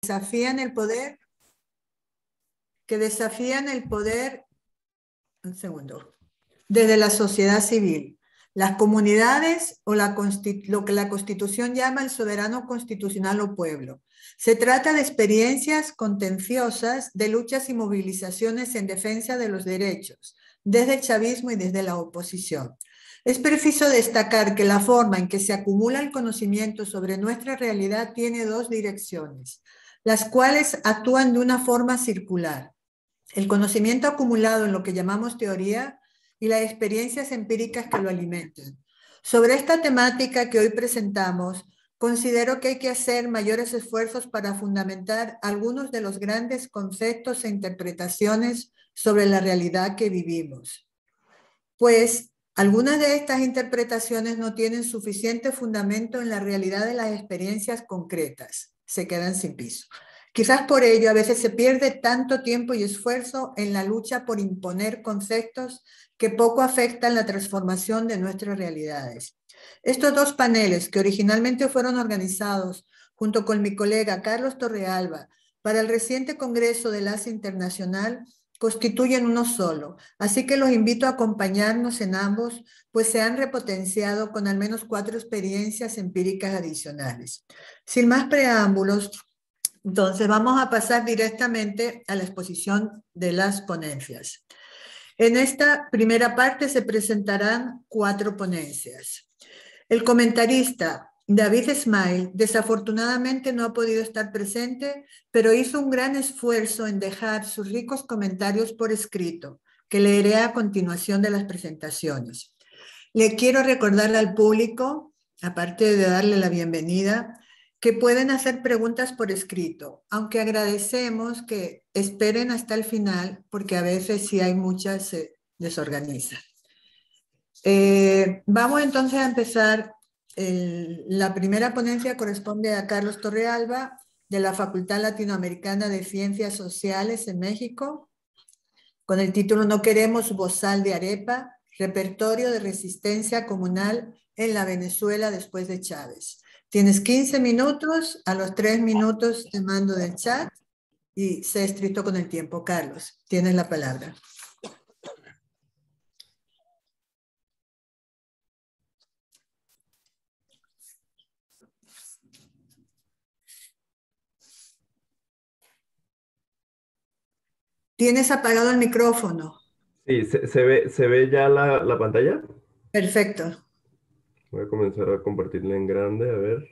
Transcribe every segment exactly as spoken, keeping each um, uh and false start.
desafían el poder, que desafían el poder, un segundo, desde la sociedad civil, las comunidades o la lo que la Constitución llama el soberano constitucional o pueblo. Se trata de experiencias contenciosas de luchas y movilizaciones en defensa de los derechos, desde el chavismo y desde la oposición. Es preciso destacar que la forma en que se acumula el conocimiento sobre nuestra realidad tiene dos direcciones, las cuales actúan de una forma circular. El conocimiento acumulado en lo que llamamos teoría y las experiencias empíricas que lo alimentan. Sobre esta temática que hoy presentamos, considero que hay que hacer mayores esfuerzos para fundamentar algunos de los grandes conceptos e interpretaciones sobre la realidad que vivimos. Pues algunas de estas interpretaciones no tienen suficiente fundamento en la realidad de las experiencias concretas, se quedan sin piso. Quizás por ello a veces se pierde tanto tiempo y esfuerzo en la lucha por imponer conceptos que poco afectan la transformación de nuestras realidades. Estos dos paneles, que originalmente fueron organizados junto con mi colega Carlos Torrealba para el reciente Congreso del A S E Internacional, constituyen uno solo, así que los invito a acompañarnos en ambos, pues se han repotenciado con al menos cuatro experiencias empíricas adicionales. Sin más preámbulos, entonces vamos a pasar directamente a la exposición de las ponencias. En esta primera parte se presentarán cuatro ponencias. El comentarista David Smile desafortunadamente no ha podido estar presente, pero hizo un gran esfuerzo en dejar sus ricos comentarios por escrito, que leeré a continuación de las presentaciones. Le quiero recordar al público, aparte de darle la bienvenida, que pueden hacer preguntas por escrito, aunque agradecemos que esperen hasta el final, porque a veces si hay muchas se desorganiza. Eh, vamos entonces a empezar. El, la primera ponencia corresponde a Carlos Torrealba, de la Facultad Latinoamericana de Ciencias Sociales en México, con el título No queremos bozal de arepa, repertorio de resistencia comunal en la Venezuela después de Chávez. Tienes quince minutos, a los tres minutos te mando del chat y sé estricto con el tiempo. Carlos, tienes la palabra. ¿Tienes apagado el micrófono? Sí, ¿se, se ve, ¿se ve ya la, la pantalla? Perfecto. Voy a comenzar a compartirla en grande, a ver.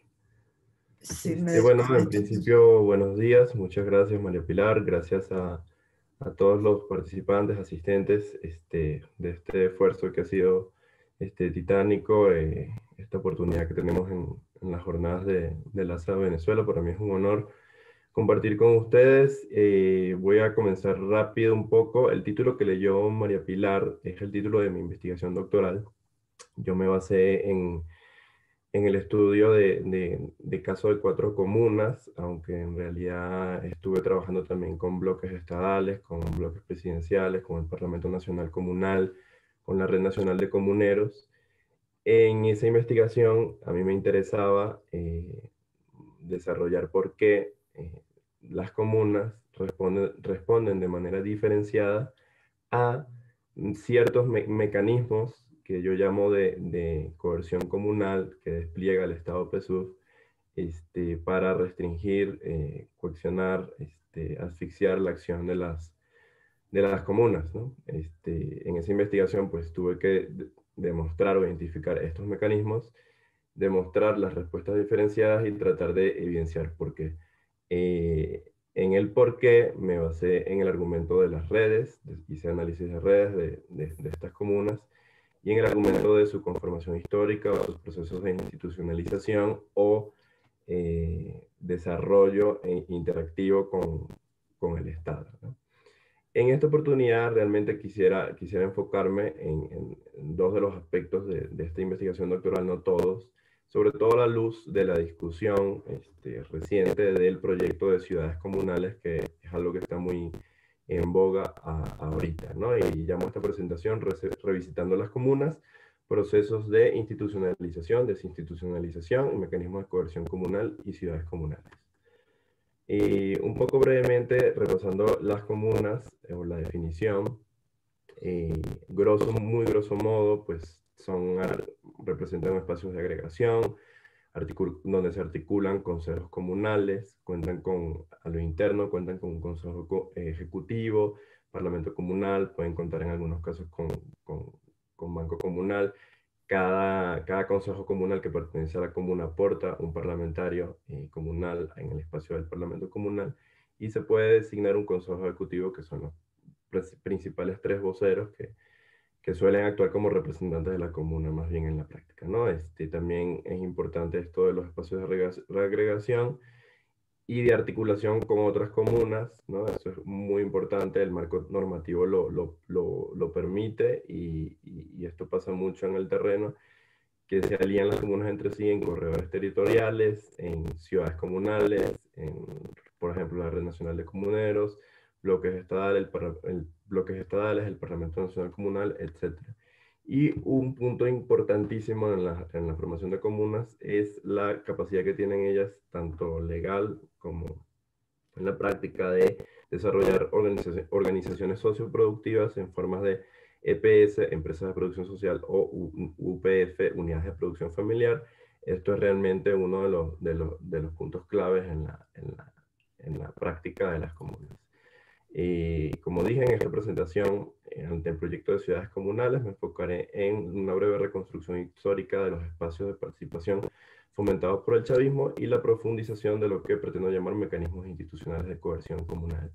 Sí, me Este, bueno, en desconecto. principio, buenos días. Muchas gracias, María Pilar. Gracias a, a todos los participantes, asistentes este, de este esfuerzo que ha sido este, titánico. Eh, esta oportunidad que tenemos en, en las jornadas de, de la A S A Venezuela. Para mí es un honor compartir con ustedes. Eh, voy a comenzar rápido un poco. El título que leyó María Pilar es el título de mi investigación doctoral. Yo me basé en, en el estudio de, de, de caso de cuatro comunas, aunque en realidad estuve trabajando también con bloques estadales, con bloques presidenciales, con el Parlamento Nacional Comunal, con la Red Nacional de Comuneros. En esa investigación a mí me interesaba eh, desarrollar por qué eh, las comunas responden, responden de manera diferenciada a ciertos me mecanismos que yo llamo de, de coerción comunal que despliega el Estado P S U V este, para restringir, eh, coaccionar, este, asfixiar la acción de las, de las comunas, ¿no? Este, en esa investigación pues tuve que de demostrar o identificar estos mecanismos, demostrar las respuestas diferenciadas y tratar de evidenciar por qué. Eh, en el por qué me basé en el argumento de las redes, de, hice análisis de redes de, de, de estas comunas, y en el argumento de su conformación histórica o sus procesos de institucionalización o eh, desarrollo e interactivo con, con el Estado, ¿no? En esta oportunidad realmente quisiera, quisiera enfocarme en, en, en dos de los aspectos de, de esta investigación doctoral, no todos, sobre todo a la luz de la discusión este, reciente del proyecto de ciudades comunales, que es algo que está muy en boga a, a ahorita, ¿no? Y llamo a esta presentación Revisitando las comunas, procesos de institucionalización, desinstitucionalización y mecanismos de coerción comunal y ciudades comunales. Y un poco brevemente, repasando las comunas, eh, o la definición, eh, grosso, muy grosso modo, pues son, representan espacios de agregación, donde se articulan consejos comunales, cuentan con, a lo interno, cuentan con un consejo ejecutivo, parlamento comunal, pueden contar en algunos casos con, con, con banco comunal. Cada, cada consejo comunal que pertenece a la comuna aporta un parlamentario eh, comunal en el espacio del parlamento comunal, y se puede designar un consejo ejecutivo, que son los principales tres voceros que que suelen actuar como representantes de la comuna más bien en la práctica, ¿no? Este, también es importante esto de los espacios de reagregación y de articulación con otras comunas, ¿no? Eso es muy importante, el marco normativo lo, lo, lo, lo permite, y, y, y esto pasa mucho en el terreno, que se alían las comunas entre sí en corredores territoriales, en ciudades comunales, en, por ejemplo, la Red Nacional de Comuneros, bloques estadales, el, el, bloques estadales, el Parlamento Nacional Comunal, etcétera. Y un punto importantísimo en la, en la formación de comunas es la capacidad que tienen ellas, tanto legal como en la práctica, de desarrollar organizaciones, organizaciones socioproductivas en formas de E P S, empresas de producción social, o U P F, unidades de producción familiar. Esto es realmente uno de los, de los, de los puntos claves en la, en, la, en la práctica de las comunas. Y como dije en esta presentación, ante el proyecto de ciudades comunales, me enfocaré en una breve reconstrucción histórica de los espacios de participación fomentados por el chavismo y la profundización de lo que pretendo llamar mecanismos institucionales de coerción comunal.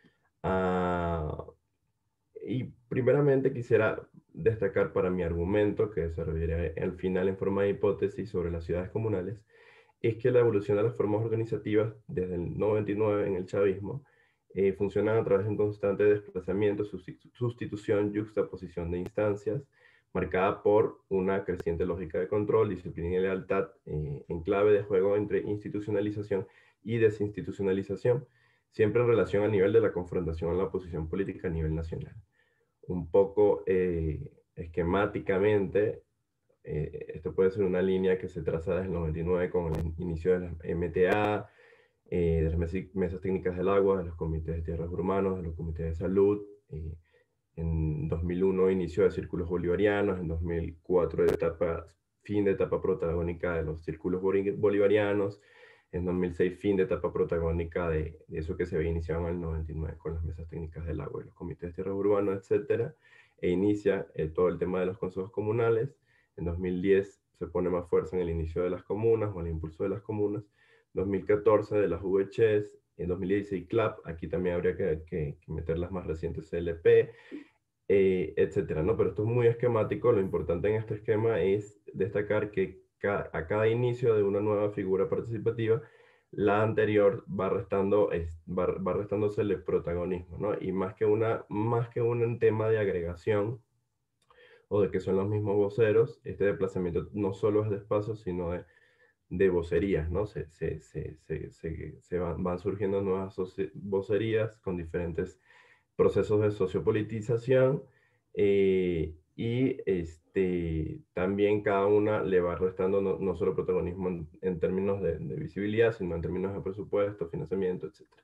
Uh, y primeramente quisiera destacar para mi argumento, que desarrollaré al final en forma de hipótesis sobre las ciudades comunales, es que la evolución de las formas organizativas desde el noventa y nueve en el chavismo eh, funcionan a través de un constante desplazamiento, sustitución, yuxtaposición de instancias, marcada por una creciente lógica de control, disciplina y lealtad, eh, en clave de juego entre institucionalización y desinstitucionalización, siempre en relación a nivel de la confrontación en la oposición política a nivel nacional. Un poco eh, esquemáticamente, eh, esto puede ser una línea que se traza desde el noventa y nueve con el inicio de las M T A, eh, de las mesas, mesas técnicas del agua, de los comités de tierras urbanos, de los comités de salud. Eh, en dos mil uno inicio de círculos bolivarianos, en dos mil cuatro etapa, fin de etapa protagónica de los círculos bolivarianos, en dos mil seis fin de etapa protagónica de, de eso que se había iniciado en el noventa y nueve con las mesas técnicas del agua y los comités de tierras urbanas, etcétera, e inicia eh, todo el tema de los consejos comunales. En dos mil diez se pone más fuerza en el inicio de las comunas o el impulso de las comunas. dos mil catorce de las U H Es, en dos mil dieciséis C L A P, aquí también habría que, que, que meter las más recientes C L P, eh, etcétera, ¿no? Pero esto es muy esquemático. Lo importante en este esquema es destacar que ca a cada inicio de una nueva figura participativa, la anterior va restando, es, va, va restándose el protagonismo, ¿no? Y más que, una, más que un tema de agregación o de que son los mismos voceros, este desplazamiento no solo es de espacio, sino de de vocerías, ¿no? Se, se, se, se, se, se van, van surgiendo nuevas vocerías con diferentes procesos de sociopolitización, eh, y este, también cada una le va restando no, no solo protagonismo en, en términos de, de visibilidad, sino en términos de presupuesto, financiamiento, etcétera.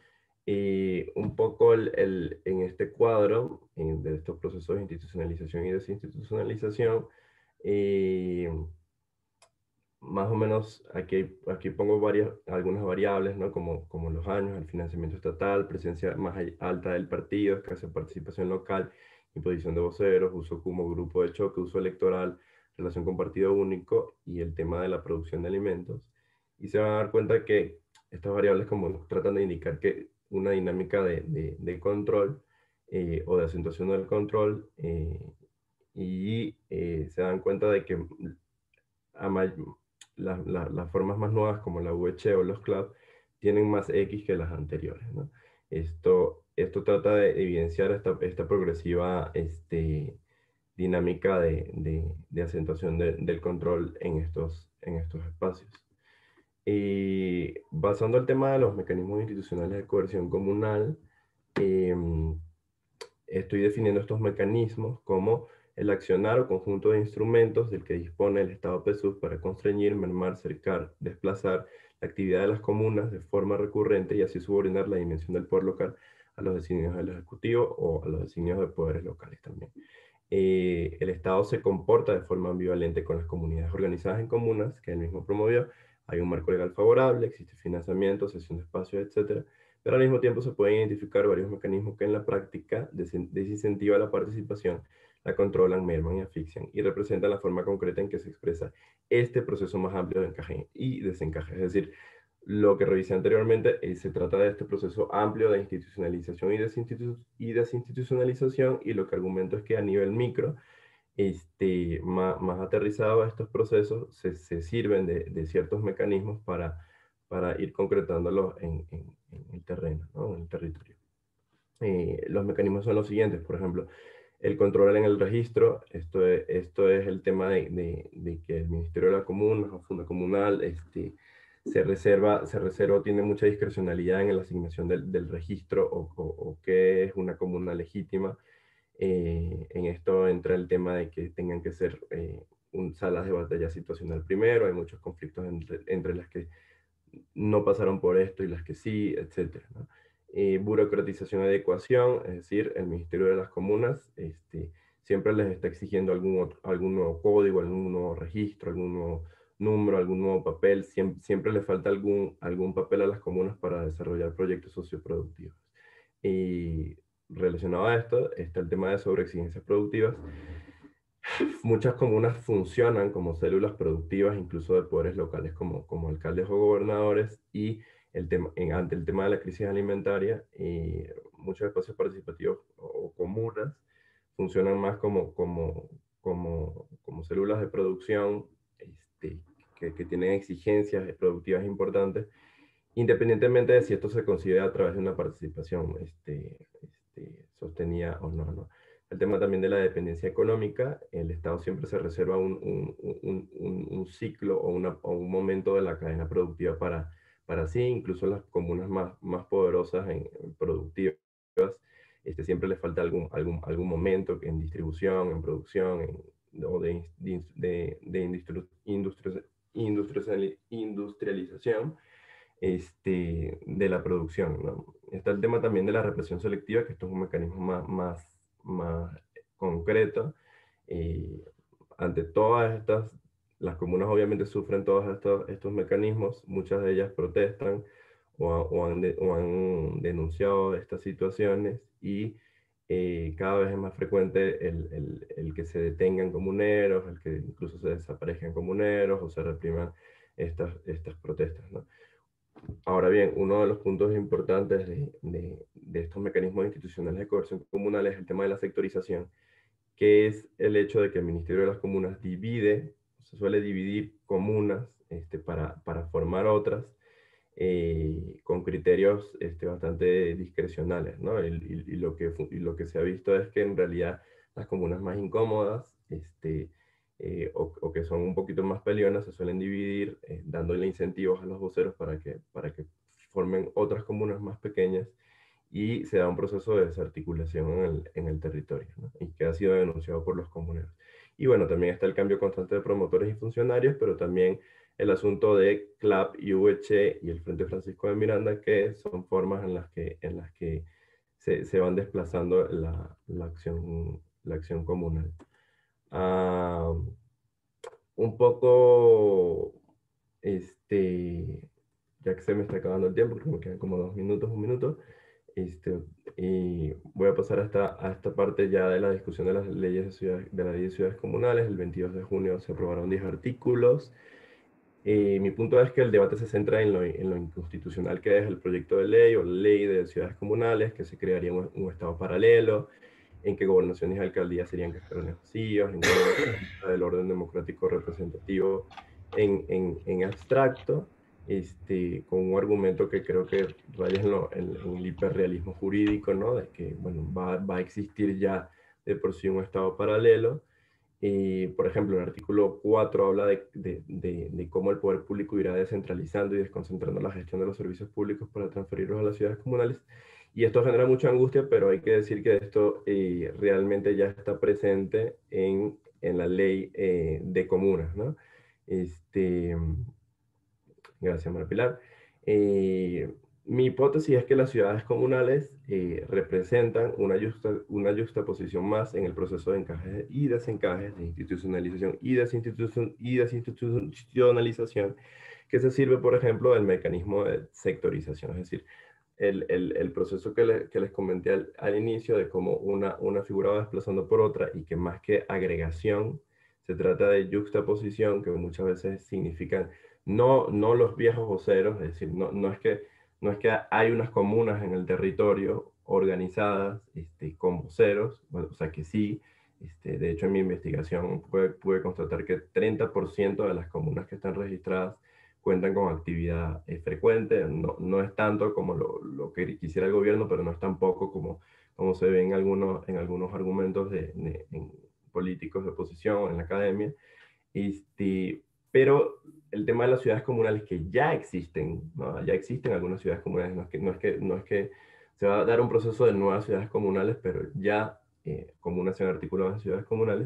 Y un poco el, el, en este cuadro en, de estos procesos de institucionalización y desinstitucionalización, eh, más o menos aquí, aquí pongo varias, algunas variables, ¿no? Como, como los años, el financiamiento estatal, presencia más alta del partido, escasa participación local, imposición de voceros, uso como grupo de choque, uso electoral, relación con partido único y el tema de la producción de alimentos. Y se van a dar cuenta que estas variables como tratan de indicar que una dinámica de, de, de control, eh, o de acentuación del control, eh, y eh, se dan cuenta de que a la, la, las formas más nuevas como la U H o los C L A P tienen más X que las anteriores, ¿no? Esto, esto trata de evidenciar esta, esta progresiva este, dinámica de, de, de acentuación de, del control en estos, en estos espacios. Y basando el tema de los mecanismos institucionales de coerción comunal, eh, estoy definiendo estos mecanismos como el accionar o conjunto de instrumentos del que dispone el Estado P S U V para constreñir, mermar, cercar, desplazar la actividad de las comunas de forma recurrente y así subordinar la dimensión del poder local a los designios del Ejecutivo o a los designios de poderes locales también. Eh, el Estado se comporta de forma ambivalente con las comunidades organizadas en comunas que él mismo promovió. Hay un marco legal favorable, existe financiamiento, cesión de espacios, etcétera. Pero al mismo tiempo se pueden identificar varios mecanismos que en la práctica desincentivan la participación, la controlan, merman y asfixian, y representan la forma concreta en que se expresa este proceso más amplio de encaje y desencaje. Es decir, lo que revisé anteriormente, eh, se trata de este proceso amplio de institucionalización y, desinstitu y desinstitucionalización, y lo que argumento es que a nivel micro, este, más, más aterrizado a estos procesos, se, se sirven de, de ciertos mecanismos para, para ir concretándolos en, en, en el terreno, ¿no? En el territorio. Eh, los mecanismos son los siguientes, por ejemplo, el control en el registro. Esto es, esto es el tema de, de, de que el Ministerio de la Comuna o Funda Comunal este, se reserva, se reserva o tiene mucha discrecionalidad en la asignación del, del registro o, o, o qué es una comuna legítima. Eh, en esto entra el tema de que tengan que ser eh, un, salas de batalla situacional primero. Hay muchos conflictos entre, entre las que no pasaron por esto y las que sí, etcétera, ¿no? Eh, burocratización y adecuación, es decir, el Ministerio de las Comunas este, siempre les está exigiendo algún, otro, algún nuevo código, algún nuevo registro, algún nuevo número, algún nuevo papel. Siempre, siempre le falta algún, algún papel a las comunas para desarrollar proyectos socioproductivos. Y relacionado a esto está el tema de sobreexigencias productivas. Muchas comunas funcionan como células productivas, incluso de poderes locales como, como alcaldes o gobernadores, y el tema, en, ante el tema de la crisis alimentaria, eh, muchos espacios participativos o, o comunas funcionan más como, como, como, como células de producción este, que, que tienen exigencias productivas importantes, independientemente de si esto se considera a través de una participación este, este, sostenida o no, ¿no? El tema también de la dependencia económica. El Estado siempre se reserva un, un, un, un, un ciclo o, una, o un momento de la cadena productiva para, para sí. Incluso las comunas más, más poderosas en, en productivas, este, siempre les falta algún, algún, algún momento en distribución, en producción, en, o de, de, de, de industri, industri, industrial, industrialización este, de la producción, ¿no? Está el tema también de la represión selectiva, que esto es un mecanismo más, más, más concreto. Eh, ante todas estas, las comunas obviamente sufren todos estos, estos mecanismos, muchas de ellas protestan o, o, han, de, o han denunciado estas situaciones, y eh, cada vez es más frecuente el, el, el que se detengan comuneros, el que incluso se desaparezcan comuneros o se repriman estas, estas protestas, ¿no? Ahora bien, uno de los puntos importantes de, de, de estos mecanismos institucionales de coerción comunal es el tema de la sectorización, que es el hecho de que el Ministerio de las Comunas divide, se suele dividir comunas este, para, para formar otras, eh, con criterios este, bastante discrecionales, ¿no? Y, y, y, lo que, y lo que se ha visto es que en realidad las comunas más incómodas, este, eh, o, o que son un poquito más peleonas, se suelen dividir, eh, dándole incentivos a los voceros para que, para que formen otras comunas más pequeñas, y se da un proceso de desarticulación en el, en el territorio, ¿no? Y que ha sido denunciado por los comuneros. Y bueno, también está el cambio constante de promotores y funcionarios, pero también el asunto de C L A P y V C y el Frente Francisco de Miranda, que son formas en las que, en las que se, se van desplazando la, la, acción, la acción comunal. Uh, un poco, este, ya que se me está acabando el tiempo, creo que me quedan como dos minutos, un minuto, este, y voy a pasar a esta, a esta parte ya de la discusión de las leyes de, ciudad, de la ley de ciudades comunales. El veintidós de junio se aprobaron diez artículos. Eh, mi punto es que el debate se centra en lo, en lo inconstitucional que es el proyecto de ley o ley de ciudades comunales, que se crearía un, un estado paralelo, en que gobernaciones y alcaldías serían cascarones vacíos, en que el orden democrático representativo en, en, en abstracto, este, con un argumento que creo que raya en, lo, en, en el hiperrealismo jurídico, ¿no? De que, bueno, va, va a existir ya de por sí un estado paralelo. Y, por ejemplo, el artículo cuatro habla de, de, de, de cómo el poder público irá descentralizando y desconcentrando la gestión de los servicios públicos para transferirlos a las ciudades comunales. Y esto genera mucha angustia, pero hay que decir que esto eh, realmente ya está presente en, en la ley eh, de comunas, ¿no? Este, Gracias, María Pilar. Eh, mi hipótesis es que las ciudades comunales eh, representan una, justa, una justaposición más en el proceso de encaje y desencaje, de institucionalización y, desinstitucion, y desinstitucionalización, que se sirve, por ejemplo, del mecanismo de sectorización, es decir, el, el, el proceso que, le, que, les comenté al, al inicio de cómo una, una figura va desplazando por otra y que más que agregación, se trata de juxtaposición, que muchas veces significan no, no los viejos voceros, es decir, no, no, es que, no es que hay unas comunas en el territorio organizadas este, con voceros, bueno, o sea que sí, este, de hecho en mi investigación pude, pude constatar que treinta por ciento de las comunas que están registradas cuentan con actividad eh, frecuente, no, no es tanto como lo, lo, que quisiera el gobierno, pero no es tampoco como, como se ve en algunos, en algunos argumentos de, de en políticos de oposición en la academia. Este, pero el tema de las ciudades comunales que ya existen, ¿no? Ya existen algunas ciudades comunales, no es, que, no, es que, no es que se va a dar un proceso de nuevas ciudades comunales, pero ya eh, comunas se han articulado en ciudades comunales.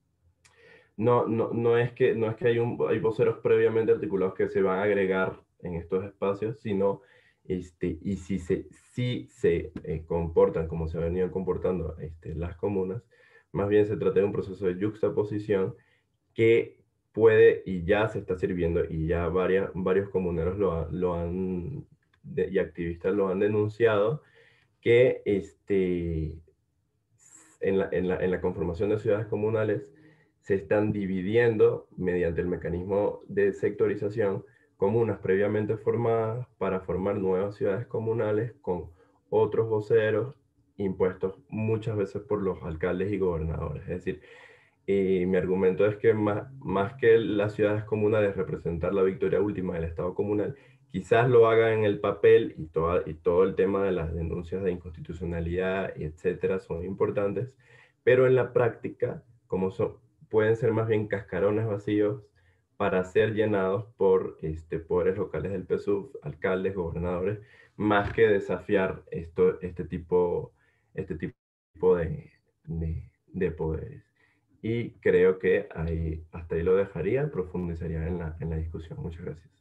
No, no, no es que, no es que hay, un, hay voceros previamente articulados que se van a agregar en estos espacios, sino, este, y si se, si se eh, comportan como se han venido comportando este, las comunas, más bien se trata de un proceso de juxtaposición que puede y ya se está sirviendo y ya varias, varios comuneros lo, ha, lo han, de, y activistas lo han denunciado, que este, en, la, en, la, en la conformación de ciudades comunales se están dividiendo mediante el mecanismo de sectorización comunas previamente formadas para formar nuevas ciudades comunales con otros voceros impuestos muchas veces por los alcaldes y gobernadores. Es decir, y mi argumento es que más, más que las ciudades comunales representar la victoria última del Estado comunal, quizás lo haga en el papel y, toda, y todo el tema de las denuncias de inconstitucionalidad, y etcétera, son importantes, pero en la práctica, como son, pueden ser más bien cascarones vacíos para ser llenados por este, poderes locales del P S U V, alcaldes, gobernadores, más que desafiar esto, este tipo, este tipo de, de, de poderes. Y creo que ahí, hasta ahí lo dejaría, profundizaría en la, en la discusión. Muchas gracias.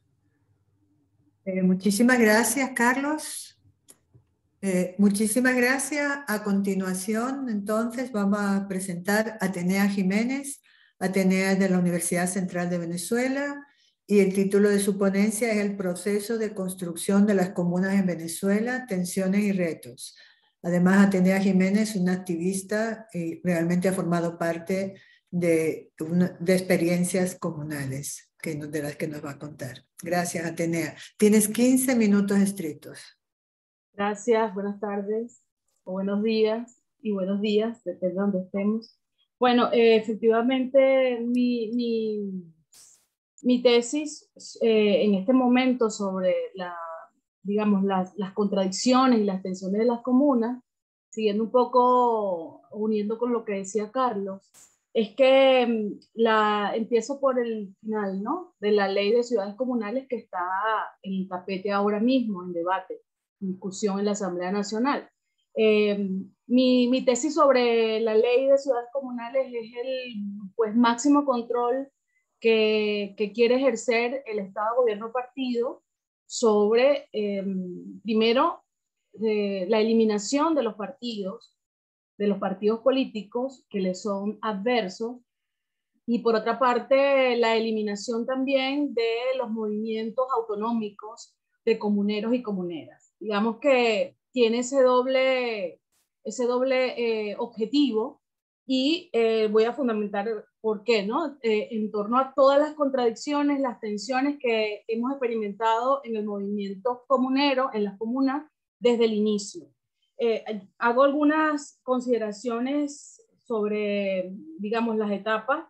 Eh, muchísimas gracias, Carlos. Eh, muchísimas gracias. A continuación, entonces, vamos a presentar a Atenea Jiménez. Atenea es de la Universidad Central de Venezuela y el título de su ponencia es El proceso de construcción de las comunas en Venezuela, tensiones y retos. Además, Atenea Jiménez es una activista y realmente ha formado parte de, una, de experiencias comunales que, de las que nos va a contar. Gracias, Atenea. Tienes quince minutos estrictos. Gracias, buenas tardes, o buenos días, y buenos días, depende de donde estemos. Bueno, eh, efectivamente, mi, mi, mi tesis eh, en este momento sobre la, digamos, las, las contradicciones y las tensiones de las comunas, siguiendo un poco, uniendo con lo que decía Carlos, es que la, empiezo por el final, ¿no?, de la ley de ciudades comunales que está en el tapete ahora mismo, en debate, en discusión en la Asamblea Nacional. Eh, mi, mi tesis sobre la ley de ciudades comunales es el pues, máximo control que, que quiere ejercer el Estado, gobierno, partido sobre, eh, primero, eh, la eliminación de los partidos, de los partidos políticos que les son adversos, y por otra parte, la eliminación también de los movimientos autonómicos de comuneros y comuneras. Digamos que tiene ese doble, ese doble eh, objetivo, y eh, voy a fundamentar por qué, ¿no? Eh, en torno a todas las contradicciones, las tensiones que hemos experimentado en el movimiento comunero, en las comunas, desde el inicio. Eh, hago algunas consideraciones sobre, digamos, las etapas.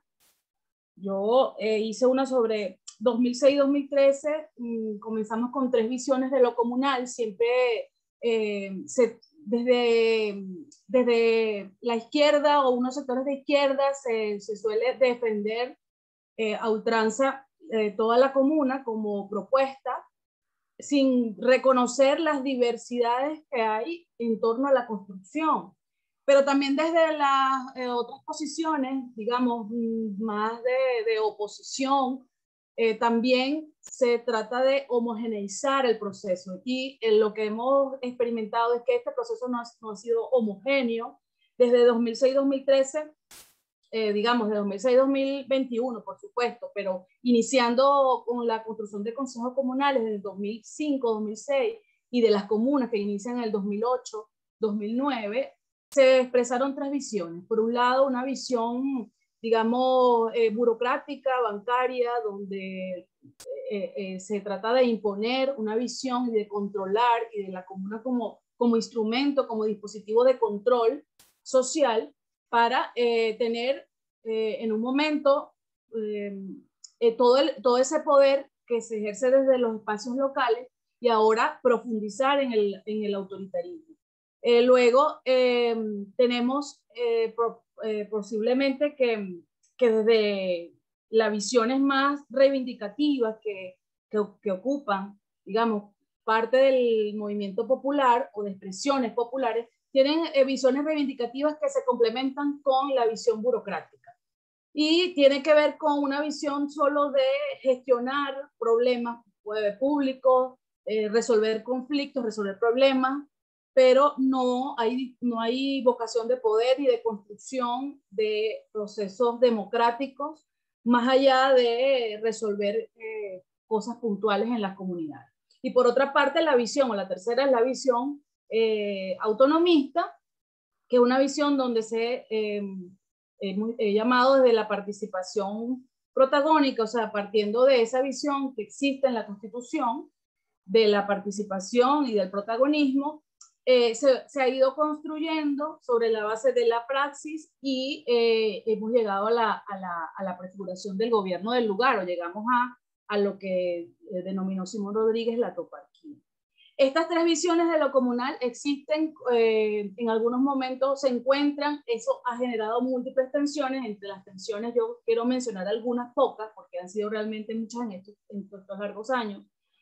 Yo eh, hice una sobre dos mil seis dos mil trece, mmm, comenzamos con tres visiones de lo comunal, siempre eh, se, desde, desde la izquierda o unos sectores de izquierda se, se suele defender eh, a ultranza eh, toda la comuna como propuesta, sin reconocer las diversidades que hay en torno a la construcción. Pero también desde las eh, otras posiciones, digamos, más de, de oposición, eh, también se trata de homogeneizar el proceso. Y eh, lo que hemos experimentado es que este proceso no ha, no ha sido homogéneo. Desde dos mil seis a dos mil trece, eh, digamos, de dos mil seis a dos mil veintiuno, por supuesto, pero iniciando con la construcción de consejos comunales desde dos mil cinco, dos mil seis, y de las comunas que inician en el dos mil ocho, dos mil nueve, se expresaron tres visiones. Por un lado, una visión, digamos, eh, burocrática, bancaria, donde eh, eh, se trata de imponer una visión y de controlar, y de la comuna como, como instrumento, como dispositivo de control social, para eh, tener eh, en un momento eh, eh, todo, el, todo ese poder que se ejerce desde los espacios locales, y ahora profundizar en el, en el autoritarismo. Eh, luego eh, tenemos eh, pro, eh, posiblemente que, que desde las visiones más reivindicativas que, que, que ocupan, digamos, parte del movimiento popular o de expresiones populares, tienen eh, visiones reivindicativas que se complementan con la visión burocrática. Y tiene que ver con una visión solo de gestionar problemas eh, públicos, eh, resolver conflictos, resolver problemas, pero no hay, no hay vocación de poder y de construcción de procesos democráticos más allá de resolver eh, cosas puntuales en las comunidades. Y por otra parte, la visión, o la tercera es la visión eh, autonomista, que es una visión donde se eh, he llamado desde la participación protagónica, o sea, partiendo de esa visión que existe en la Constitución, de la participación y del protagonismo, eh, se, se ha ido construyendo sobre la base de la praxis, y eh, hemos llegado a la, a, la, a la prefiguración del gobierno del lugar, o llegamos a, a lo que eh, denominó Simón Rodríguez la toparquía. Estas tres visiones de lo comunal existen, eh, en algunos momentos se encuentran, eso ha generado múltiples tensiones. Entre las tensiones yo quiero mencionar algunas pocas, porque han sido realmente muchas en estos, en estos largos años.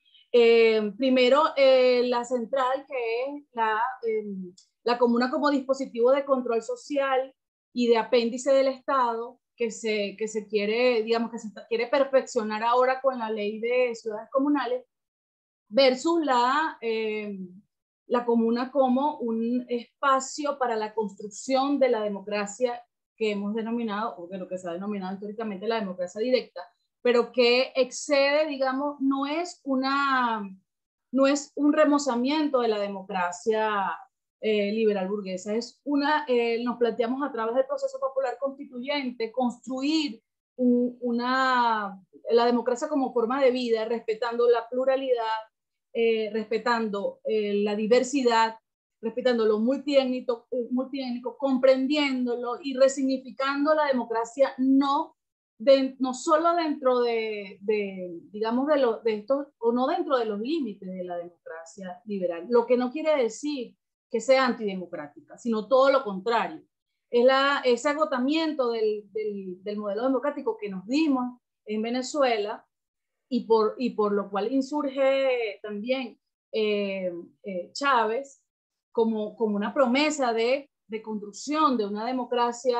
Eh, primero, eh, la central, que es la, eh, la comuna como dispositivo de control social y de apéndice del Estado, que se, que se quiere, digamos, que se quiere perfeccionar ahora con la ley de ciudades comunales, versus la, eh, la comuna como un espacio para la construcción de la democracia que hemos denominado, o de lo que se ha denominado históricamente la democracia directa, pero que excede, digamos, no es, una, no es un remozamiento de la democracia eh, liberal burguesa, es una, eh, nos planteamos a través del proceso popular constituyente construir un, una, la democracia como forma de vida, respetando la pluralidad, eh, respetando eh, la diversidad, respetando lo multiétnico, multiétnico, comprendiéndolo y resignificando la democracia, no, de, no solo dentro de, de digamos, de, lo, de estos, o no dentro de los límites de la democracia liberal, lo que no quiere decir que sea antidemocrática, sino todo lo contrario. Es la, ese agotamiento del, del, del modelo democrático que nos dimos en Venezuela, y por, y por lo cual insurge también eh, eh, Chávez como, como una promesa de, de construcción de una democracia,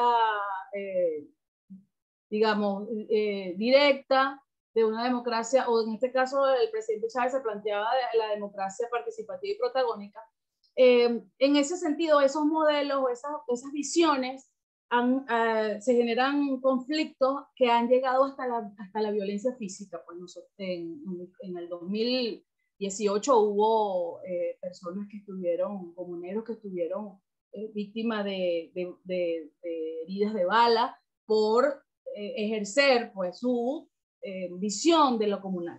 eh, digamos, eh, directa, de una democracia, o en este caso el presidente Chávez se planteaba de la democracia participativa y protagónica. Eh, en ese sentido, esos modelos, esas, esas visiones, Han, uh, se generan conflictos que han llegado hasta la, hasta la violencia física. Pues nosotros, en, en el dos mil dieciocho hubo eh, personas que estuvieron, comuneros que estuvieron eh, víctimas de, de, de, de heridas de bala por eh, ejercer pues, su eh, visión de lo comunal.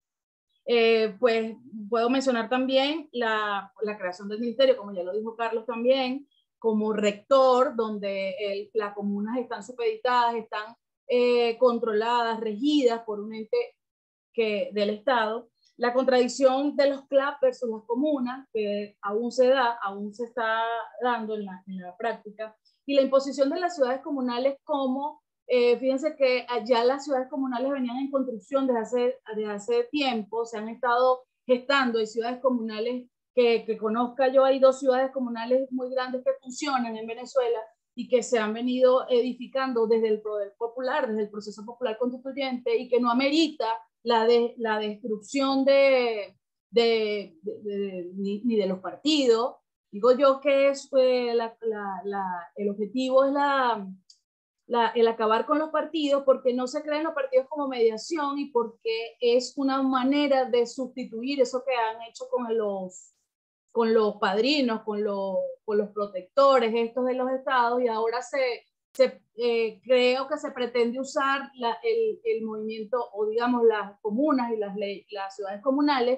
Eh, pues puedo mencionar también la, la creación del ministerio, como ya lo dijo Carlos también, como rector, donde el, las comunas están supeditadas, están eh, controladas, regidas por un ente que, del Estado. La contradicción de los C L A P versus las comunas, que aún se da, aún se está dando en la, en la práctica, y la imposición de las ciudades comunales como, eh, fíjense que allá las ciudades comunales venían en construcción desde hace, desde hace tiempo, se han estado gestando, hay ciudades comunales Que, que conozca yo, hay dos ciudades comunales muy grandes que funcionan en Venezuela, y que se han venido edificando desde el poder popular, desde el proceso popular constituyente, y que no amerita la, de, la destrucción de, de, de, de, de ni, ni de los partidos. Digo yo que es, eh, la, la, la, el objetivo es la, la, el acabar con los partidos, porque no se creen los partidos como mediación y porque es una manera de sustituir eso que han hecho con los, con los padrinos, con los, con los protectores estos de los estados, y ahora se, se eh, creo que se pretende usar la, el, el movimiento, o digamos las comunas y las, ley, las ciudades comunales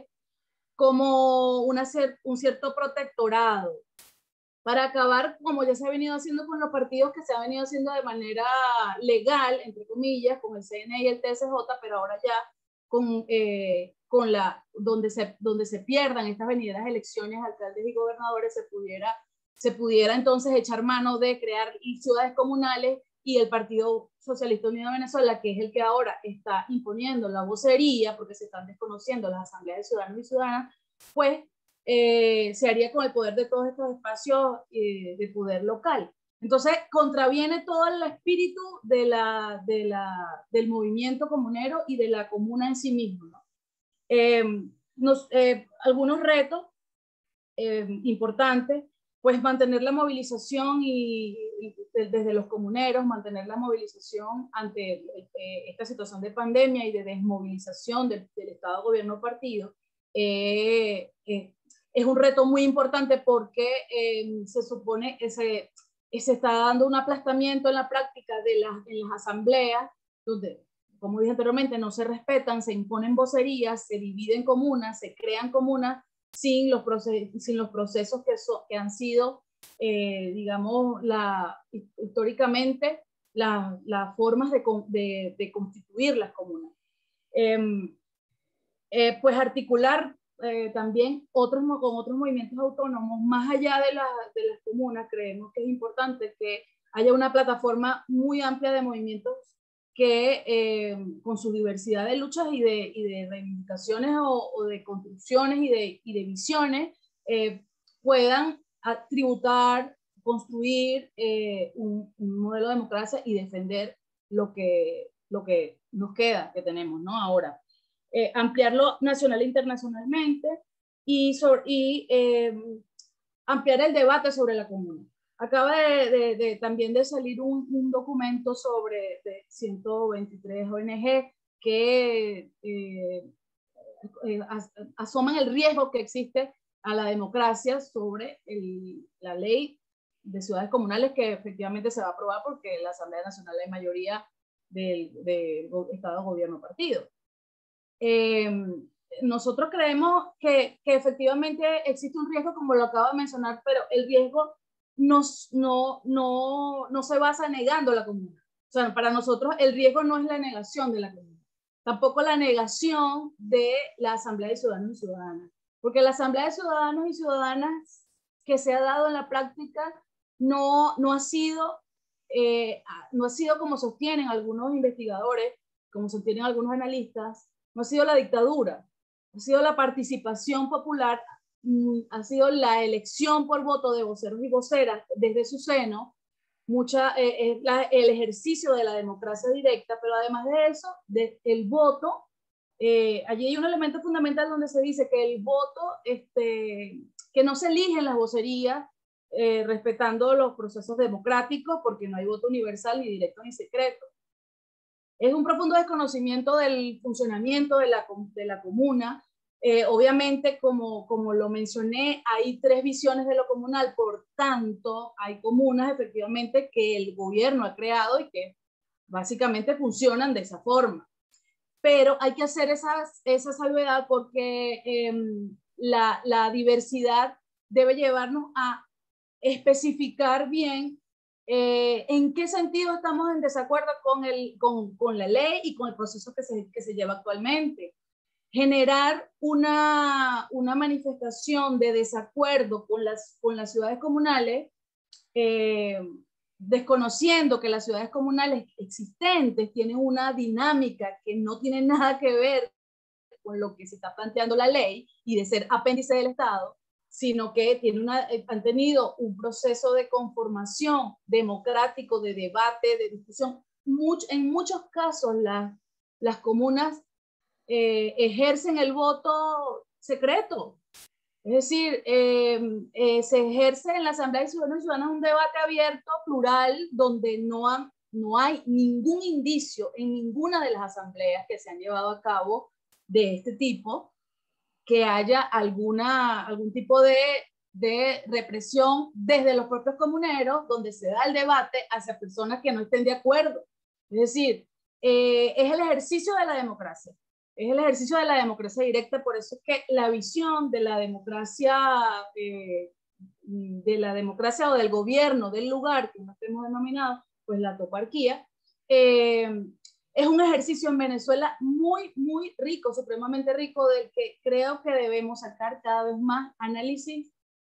como una, un cierto protectorado, para acabar, como ya se ha venido haciendo con los partidos que se ha venido haciendo de manera legal, entre comillas, con el C N E y el T S J, pero ahora ya con, eh, con la, donde se, donde se pierdan estas venideras elecciones, alcaldes y gobernadores, se pudiera, se pudiera entonces echar mano de crear ciudades comunales, y el Partido Socialista Unido de Venezuela, que es el que ahora está imponiendo la vocería, porque se están desconociendo las asambleas de ciudadanos y ciudadanas, pues eh, se haría con el poder de todos estos espacios eh, de poder local. Entonces, contraviene todo el espíritu de la, de la, del movimiento comunero y de la comuna en sí mismo, ¿no? Eh, nos, eh, algunos retos eh, importantes, pues mantener la movilización y, y desde los comuneros, mantener la movilización ante eh, esta situación de pandemia y de desmovilización del, del Estado, gobierno, partido. Eh, eh, es un reto muy importante porque eh, se supone que se, se está dando un aplastamiento en la práctica de la, en las asambleas, donde, como dije anteriormente, no se respetan, se imponen vocerías, se dividen comunas, se crean comunas sin los, proces sin los procesos que, so que han sido, eh, digamos, la, históricamente las la formas de, de, de constituir las comunas. Eh, eh, pues articular eh, también otros, con otros movimientos autónomos, más allá de, la, de las comunas. Creemos que es importante que haya una plataforma muy amplia de movimientos que eh, con su diversidad de luchas y de, y de reivindicaciones o, o de construcciones y de, y de visiones eh, puedan tributar, construir eh, un, un modelo de democracia y defender lo que, lo que nos queda, que tenemos, ¿no? Ahora, eh, ampliarlo nacional e internacionalmente y, sobre, y eh, ampliar el debate sobre la comuna. Acaba de, de, de, también de salir un, un documento sobre de ciento veintitrés O N G que eh, eh, as, asoman el riesgo que existe a la democracia sobre el, la ley de ciudades comunales, que efectivamente se va a aprobar porque la Asamblea Nacional es mayoría del, del Estado, gobierno, partido. Eh, nosotros creemos que, que efectivamente existe un riesgo, como lo acabo de mencionar, pero el riesgo no, no, no, no se basa negando la comuna. O sea, para nosotros el riesgo no es la negación de la comuna, tampoco la negación de la Asamblea de Ciudadanos y Ciudadanas, porque la Asamblea de Ciudadanos y Ciudadanas que se ha dado en la práctica no, no, ha, sido, eh, no ha sido como sostienen algunos investigadores, como sostienen algunos analistas, no ha sido la dictadura, ha sido la participación popular, ha sido la elección por voto de voceros y voceras desde su seno, mucha, eh, eh, la, el ejercicio de la democracia directa, pero además de eso, de, el voto, eh, allí hay un elemento fundamental donde se dice que el voto, este, que no se eligen las vocerías, eh, respetando los procesos democráticos, porque no hay voto universal, ni directo, ni secreto. Es un profundo desconocimiento del funcionamiento de la, de la comuna. Eh, obviamente, como, como lo mencioné, hay tres visiones de lo comunal, por tanto, hay comunas efectivamente que el gobierno ha creado y que básicamente funcionan de esa forma. Pero hay que hacer esas, esa salvedad porque eh, la, la diversidad debe llevarnos a especificar bien Eh, ¿en qué sentido estamos en desacuerdo con, el, con, con la ley y con el proceso que se, que se lleva actualmente? Generar una, una manifestación de desacuerdo con las, con las ciudades comunales, eh, desconociendo que las ciudades comunales existentes tienen una dinámica que no tiene nada que ver con lo que se está planteando la ley y de ser apéndice del Estado, sino que tiene una, han tenido un proceso de conformación democrático, de debate, de discusión. Much, en muchos casos la, las comunas eh, ejercen el voto secreto. Es decir, eh, eh, se ejerce en la Asamblea de Ciudadanos y Ciudadanas un debate abierto, plural, donde no, han, no hay ningún indicio en ninguna de las asambleas que se han llevado a cabo de este tipo que haya alguna, algún tipo de, de represión desde los propios comuneros, donde se da el debate hacia personas que no estén de acuerdo. Es decir, eh, es el ejercicio de la democracia. Es el ejercicio de la democracia directa, por eso es que la visión de la democracia, eh, de la democracia o del gobierno del lugar, que no hemos denominado, pues la toparquía, eh, es un ejercicio en Venezuela muy, muy rico, supremamente rico, del que creo que debemos sacar cada vez más análisis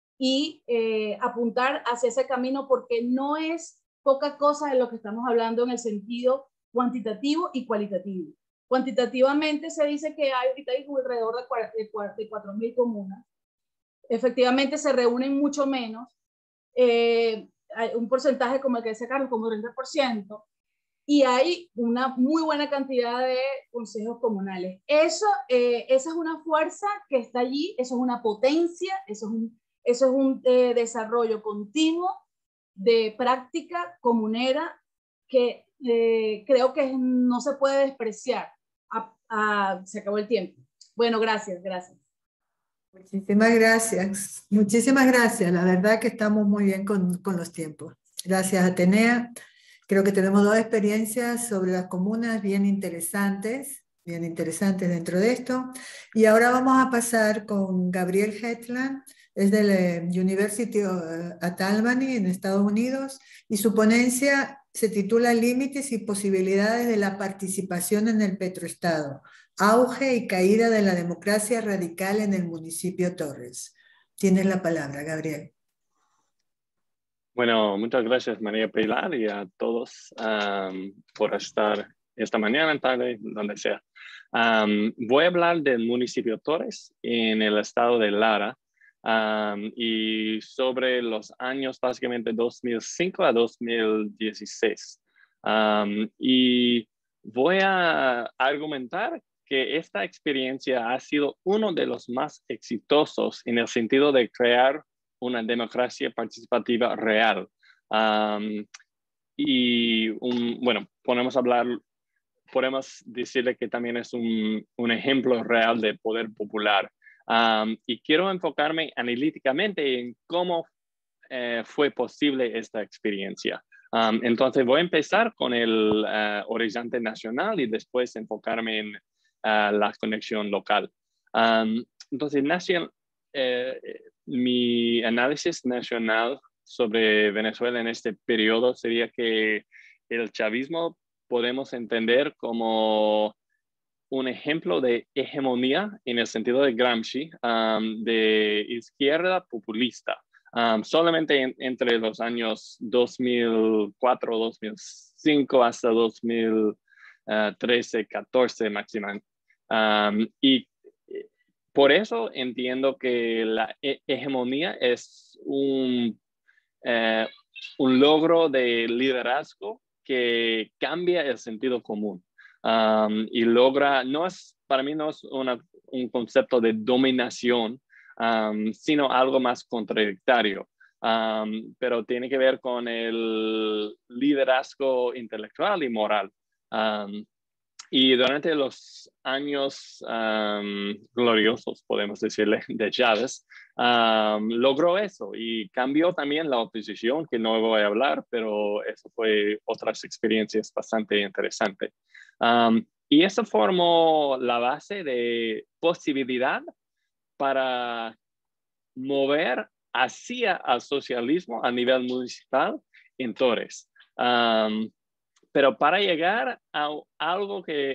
y eh, apuntar hacia ese camino, porque no es poca cosa de lo que estamos hablando en el sentido cuantitativo y cualitativo. Cuantitativamente se dice que hay ahorita hay alrededor de cuatro mil comunas. Efectivamente se reúnen mucho menos. Eh, hay un porcentaje como el que dice Carlos, como treinta por ciento. Y hay una muy buena cantidad de consejos comunales. Eso, eh, esa es una fuerza que está allí, eso es una potencia, eso es un, eso es un eh, desarrollo continuo de práctica comunera que eh, creo que no se puede despreciar. A, a, se acabó el tiempo. Bueno, gracias, gracias. Muchísimas gracias, muchísimas gracias. La verdad que estamos muy bien con, con los tiempos. Gracias, Atenea. Creo que tenemos dos experiencias sobre las comunas bien interesantes, bien interesantes dentro de esto. Y ahora vamos a pasar con Gabriel Hetland, es de la University at Albany en Estados Unidos, y su ponencia se titula Límites y posibilidades de la participación en el petroestado, auge y caída de la democracia radical en el municipio Torres. Tienes la palabra, Gabriel. Bueno, muchas gracias María Pilar y a todos um, por estar esta mañana, tarde, donde sea. Um, voy a hablar del municipio Torres en el estado de Lara um, y sobre los años básicamente dos mil cinco a dos mil dieciséis. Um, y voy a argumentar que esta experiencia ha sido uno de los más exitosos en el sentido de crear una democracia participativa real. Um, y, un, bueno, podemos hablar, podemos decirle que también es un, un ejemplo real de poder popular. Um, y quiero enfocarme analíticamente en cómo eh, fue posible esta experiencia. Um, entonces voy a empezar con el uh, horizonte nacional y después enfocarme en uh, la conexión local. Um, entonces, nacional, eh, mi análisis nacional sobre Venezuela en este periodo sería que el chavismo podemos entender como un ejemplo de hegemonía en el sentido de Gramsci, um, de izquierda populista. Um, solamente en, entre los años dos mil cuatro, dos mil cinco hasta dos mil trece, catorce máximamente. Um, y por eso entiendo que la hegemonía es un, eh, un logro de liderazgo que cambia el sentido común. Um, y logra, no es, para mí no es una, un concepto de dominación, um, sino algo más contradictorio. Um, pero tiene que ver con el liderazgo intelectual y moral. Um, Y durante los años um, gloriosos, podemos decirle, de Chávez, um, logró eso y cambió también la oposición, que no voy a hablar, pero eso fue otras experiencias bastante interesantes. Um, y eso formó la base de posibilidad para mover hacia el socialismo a nivel municipal en Torres. Um, Pero para llegar a algo que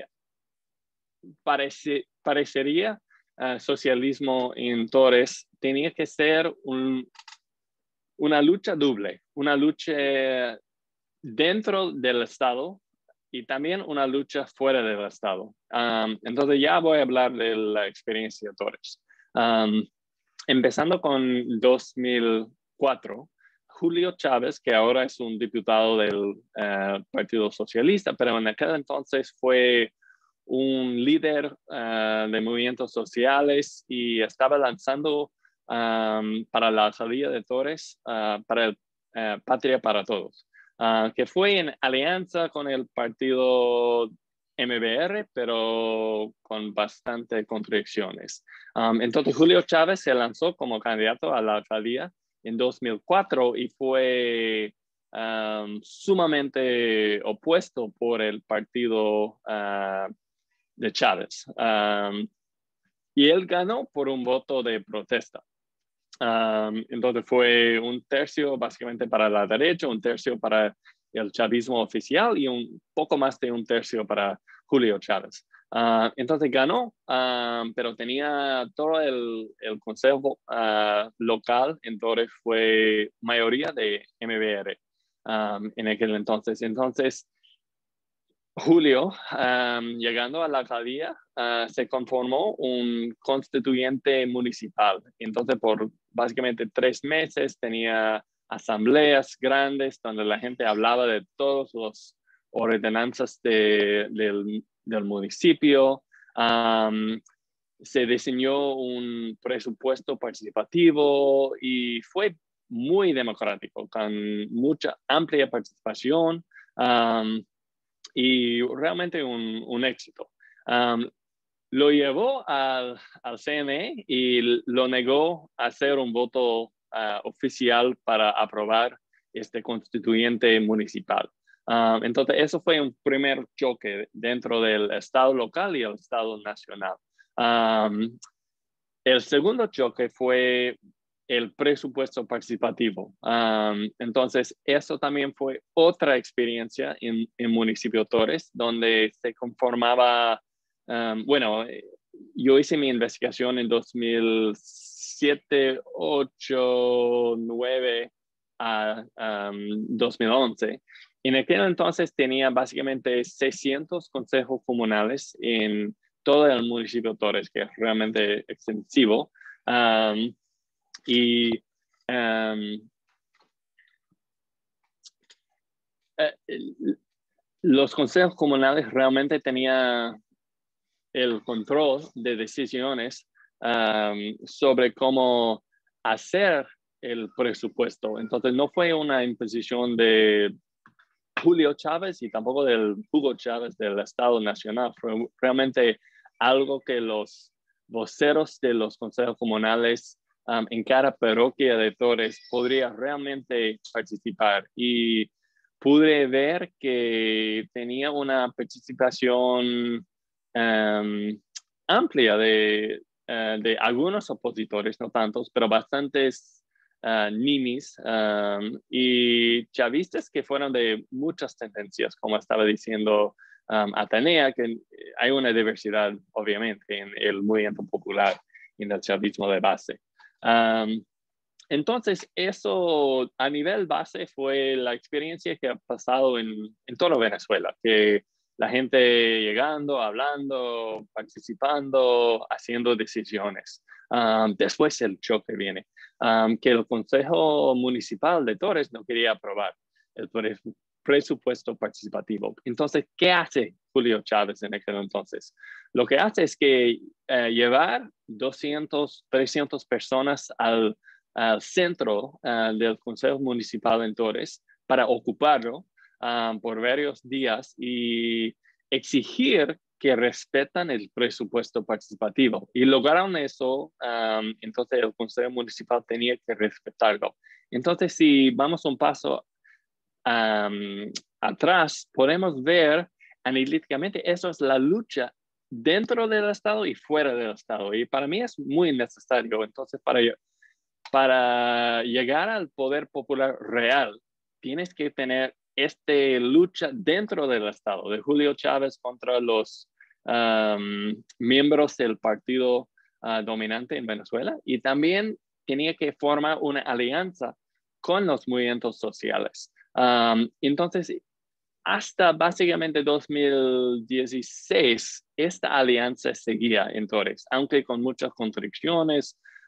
parece, parecería uh, socialismo en Torres, tenía que ser un, una lucha doble, una lucha dentro del Estado y también una lucha fuera del Estado. Um, entonces ya voy a hablar de la experiencia de Torres. Um, empezando con dos mil cuatro, Julio Chávez, que ahora es un diputado del uh, Partido Socialista, pero en aquel entonces fue un líder uh, de movimientos sociales y estaba lanzando um, para la alcaldía de Torres uh, para el uh, Patria para Todos, uh, que fue en alianza con el partido M B R, pero con bastantes contradicciones. Um, entonces Julio Chávez se lanzó como candidato a la alcaldía en dos mil cuatro y fue um, sumamente opuesto por el partido uh, de Chávez. Um, y él ganó por un voto de protesta. Um, entonces fue un tercio básicamente para la derecha, un tercio para el chavismo oficial y un poco más de un tercio para Julio Chávez. Uh, entonces ganó, uh, pero tenía todo el, el consejo uh, local, entonces fue mayoría de M B R um, en aquel entonces. Entonces, Julio, um, llegando a la alcaldía, uh, se conformó un constituyente municipal. Entonces, por básicamente tres meses tenía asambleas grandes donde la gente hablaba de todas las ordenanzas de, del, del municipio. Um, se diseñó un presupuesto participativo y fue muy democrático, con mucha amplia participación. Um, y realmente un, un éxito. Um, lo llevó al, al C N E y lo negó a hacer un voto uh, oficial para aprobar este constituyente municipal. Um, entonces, eso fue un primer choque dentro del Estado local y el Estado nacional. Um, el segundo choque fue el presupuesto participativo. Um, entonces, eso también fue otra experiencia en, en Municipio Torres, donde se conformaba, um, bueno, yo hice mi investigación en dos mil siete, ocho, nueve a um, dos mil once. En aquel entonces tenía básicamente seiscientos consejos comunales en todo el municipio Torres, que es realmente extensivo. Um, Y um, eh, los consejos comunales realmente tenían el control de decisiones um, sobre cómo hacer el presupuesto. Entonces no fue una imposición de Julio Chávez y tampoco del Hugo Chávez del Estado Nacional. Fue realmente algo que los voceros de los consejos comunales Um, en cada parroquia de Torres podría realmente participar y pude ver que tenía una participación um, amplia de, uh, de algunos opositores, no tantos, pero bastantes uh, ninis um, y chavistas que fueron de muchas tendencias, como estaba diciendo um, Atenea, que hay una diversidad obviamente en el movimiento popular y en el chavismo de base. Um, entonces, eso a nivel base fue la experiencia que ha pasado en, en toda Venezuela, que la gente llegando, hablando, participando, haciendo decisiones. Um, después el choque viene, um, que el Consejo Municipal de Torres no quería aprobar el presupuesto participativo. Entonces, ¿qué hace Julio Chávez en aquel entonces? Lo que hace es que eh, llevar doscientas, trescientas personas al, al centro uh, del Consejo Municipal en Torres para ocuparlo um, por varios días y exigir que respetan el presupuesto participativo. Y lograron eso, um, entonces el Consejo Municipal tenía que respetarlo. Entonces, si vamos un paso Um, atrás, podemos ver analíticamente eso es la lucha dentro del Estado y fuera del Estado. Y para mí es muy necesario. Entonces, para, para llegar al poder popular real, tienes que tener esta lucha dentro del Estado, de Julio Chávez contra los um, miembros del partido uh, dominante en Venezuela. Y también tenía que formar una alianza con los movimientos sociales. Um, entonces, hasta básicamente dos mil dieciséis, esta alianza seguía en Torres, aunque con muchas contradicciones,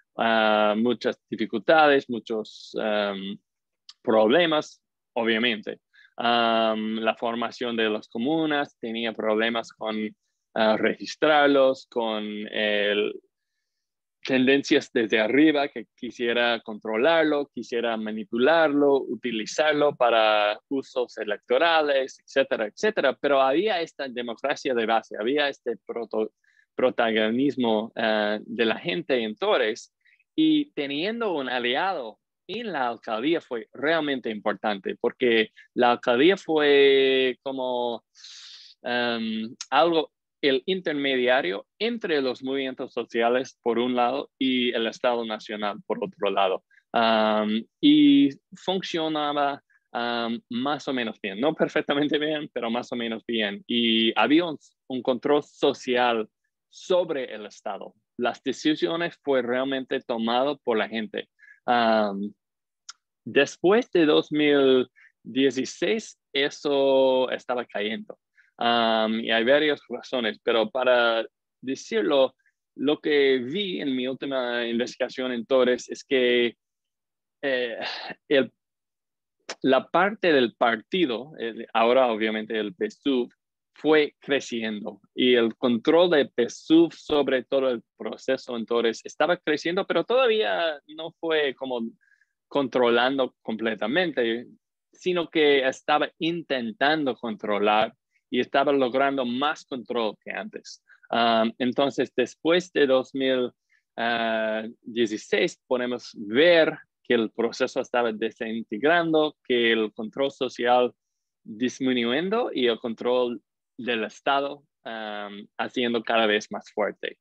uh, muchas dificultades, muchos um, problemas, obviamente. Um, la formación de las comunas tenía problemas con uh, registrarlos, con el, tendencias desde arriba que quisiera controlarlo, quisiera manipularlo, utilizarlo para usos electorales, etcétera, etcétera. Pero había esta democracia de base, había este proto, protagonismo uh, de la gente en Torres, y teniendo un aliado en la alcaldía fue realmente importante, porque la alcaldía fue como um, algo, el intermediario entre los movimientos sociales por un lado y el Estado Nacional por otro lado. Um, y funcionaba um, más o menos bien, no perfectamente bien, pero más o menos bien. Y había un, un control social sobre el Estado. Las decisiones fue realmente tomado por la gente. Um, después de dos mil dieciséis, eso estaba cayendo. Um, y hay varias razones, pero para decirlo, lo que vi en mi última investigación en Torres es que eh, el, la parte del partido, el, ahora obviamente el P S U V, fue creciendo y el control del P S U V sobre todo el proceso en Torres estaba creciendo, pero todavía no fue como controlando completamente, sino que estaba intentando controlar y estaba logrando más control que antes. Um, entonces, después de dos mil dieciséis, podemos ver que el proceso estaba desintegrando, que el control social disminuyendo y el control del Estado um, haciendo cada vez más fuerte.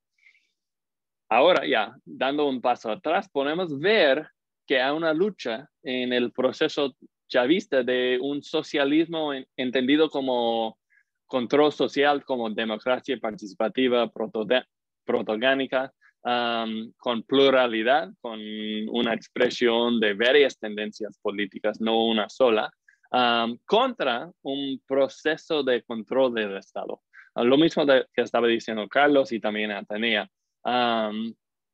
Ahora ya, dando un paso atrás, podemos ver que hay una lucha en el proceso chavista de un socialismo en, entendido como control social, como democracia participativa, protagónica, um, con pluralidad, con una expresión de varias tendencias políticas, no una sola, um, contra un proceso de control del Estado. Uh, lo mismo de, que estaba diciendo Carlos y también Atenea. Um,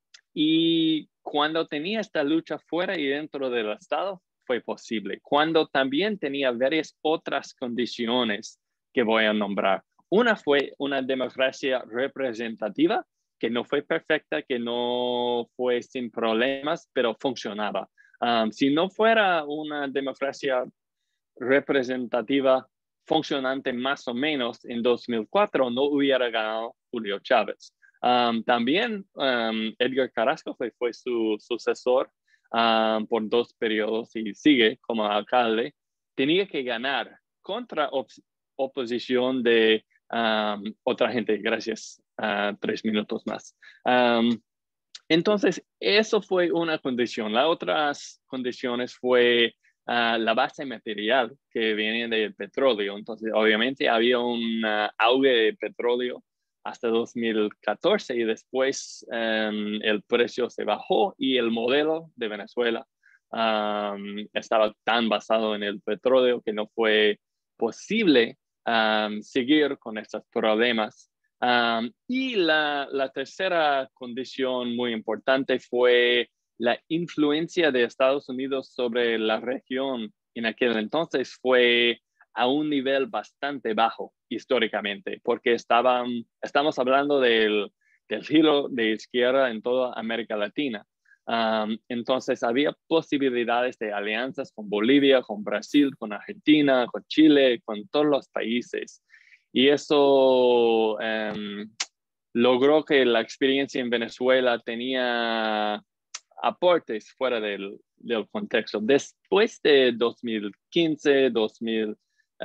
y cuando tenía esta lucha fuera y dentro del Estado, fue posible. Cuando también tenía varias otras condiciones que voy a nombrar. Una fue una democracia representativa, que no fue perfecta, que no fue sin problemas, pero funcionaba. Um, si no fuera una democracia representativa funcionante más o menos en dos mil cuatro, no hubiera ganado Julio Chávez. Um, también um, Edgar Carrasco fue, fue su sucesor um, por dos periodos y sigue como alcalde. Tenía que ganar contra op oposición de um, otra gente. Gracias. Uh, tres minutos más. Um, entonces, eso fue una condición. Las otras condiciones fue Uh, la base material que viene del petróleo. Entonces, obviamente había un uh, auge de petróleo hasta dos mil catorce y después um, el precio se bajó y el modelo de Venezuela um, estaba tan basado en el petróleo que no fue posible um, seguir con estos problemas. Um, y la, la tercera condición muy importante fue la influencia de Estados Unidos sobre la región en aquel entonces fue a un nivel bastante bajo históricamente, porque estaban, estamos hablando del, del giro de izquierda en toda América Latina. Um, entonces había posibilidades de alianzas con Bolivia, con Brasil, con Argentina, con Chile, con todos los países. Y eso um, logró que la experiencia en Venezuela tenía aportes fuera del, del contexto. Después de dos mil quince, dos mil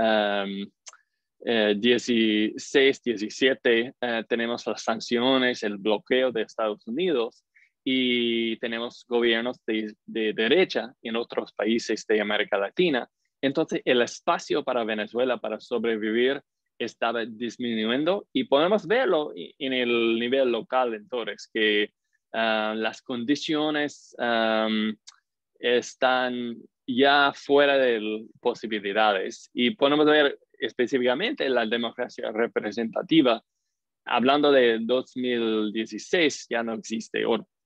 dieciséis, diecisiete, eh, tenemos las sanciones, el bloqueo de Estados Unidos y tenemos gobiernos de, de derecha en otros países de América Latina. Entonces, el espacio para Venezuela para sobrevivir estaba disminuyendo y podemos verlo en el nivel local en Torres, que Uh, las condiciones um, están ya fuera de posibilidades y podemos ver específicamente la democracia representativa. Hablando de dos mil dieciséis ya no existe, o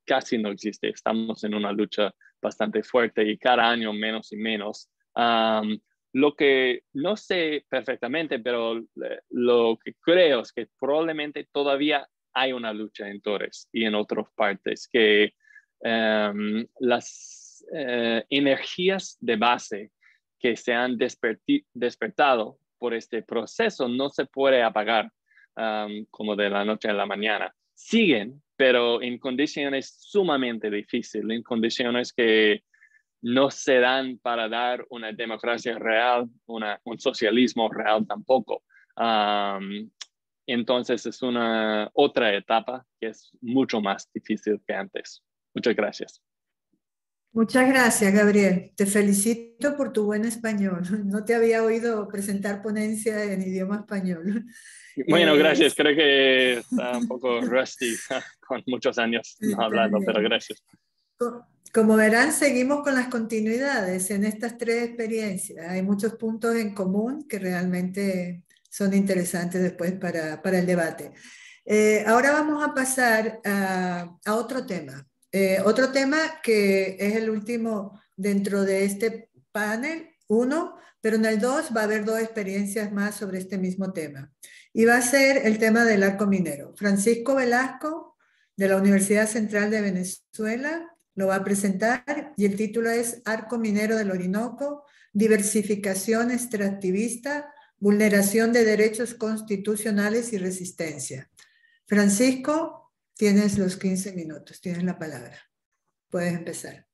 casi no existe. Estamos en una lucha bastante fuerte y cada año menos y menos. Um, lo que no sé perfectamente, pero lo que creo es que probablemente todavía hay una lucha en Torres y en otras partes, que um, las uh, energías de base que se han despertado por este proceso no se puede apagar um, como de la noche a la mañana. Siguen, pero en condiciones sumamente difíciles, en condiciones que no se dan para dar una democracia real, una, un socialismo real tampoco. Um, entonces es una otra etapa que es mucho más difícil que antes. Muchas gracias. Muchas gracias, Gabriel. Te felicito por tu buen español. No te había oído presentar ponencia en idioma español. Bueno, Eh, gracias. Creo que está un poco rusty con muchos años no hablando, pero gracias. Como verán, seguimos con las continuidades en estas tres experiencias. Hay muchos puntos en común que realmente son interesantes después para, para el debate. Eh, ahora vamos a pasar a, a otro tema. Eh, otro tema que es el último dentro de este panel, uno, pero en el dos va a haber dos experiencias más sobre este mismo tema. Y va a ser el tema del arco minero. Francisco Velasco, de la Universidad Central de Venezuela, lo va a presentar y el título es Arco Minero del Orinoco, diversificación extractivista, vulneración de derechos constitucionales y resistencia. Francisco, tienes los quince minutos, tienes la palabra. Puedes empezar.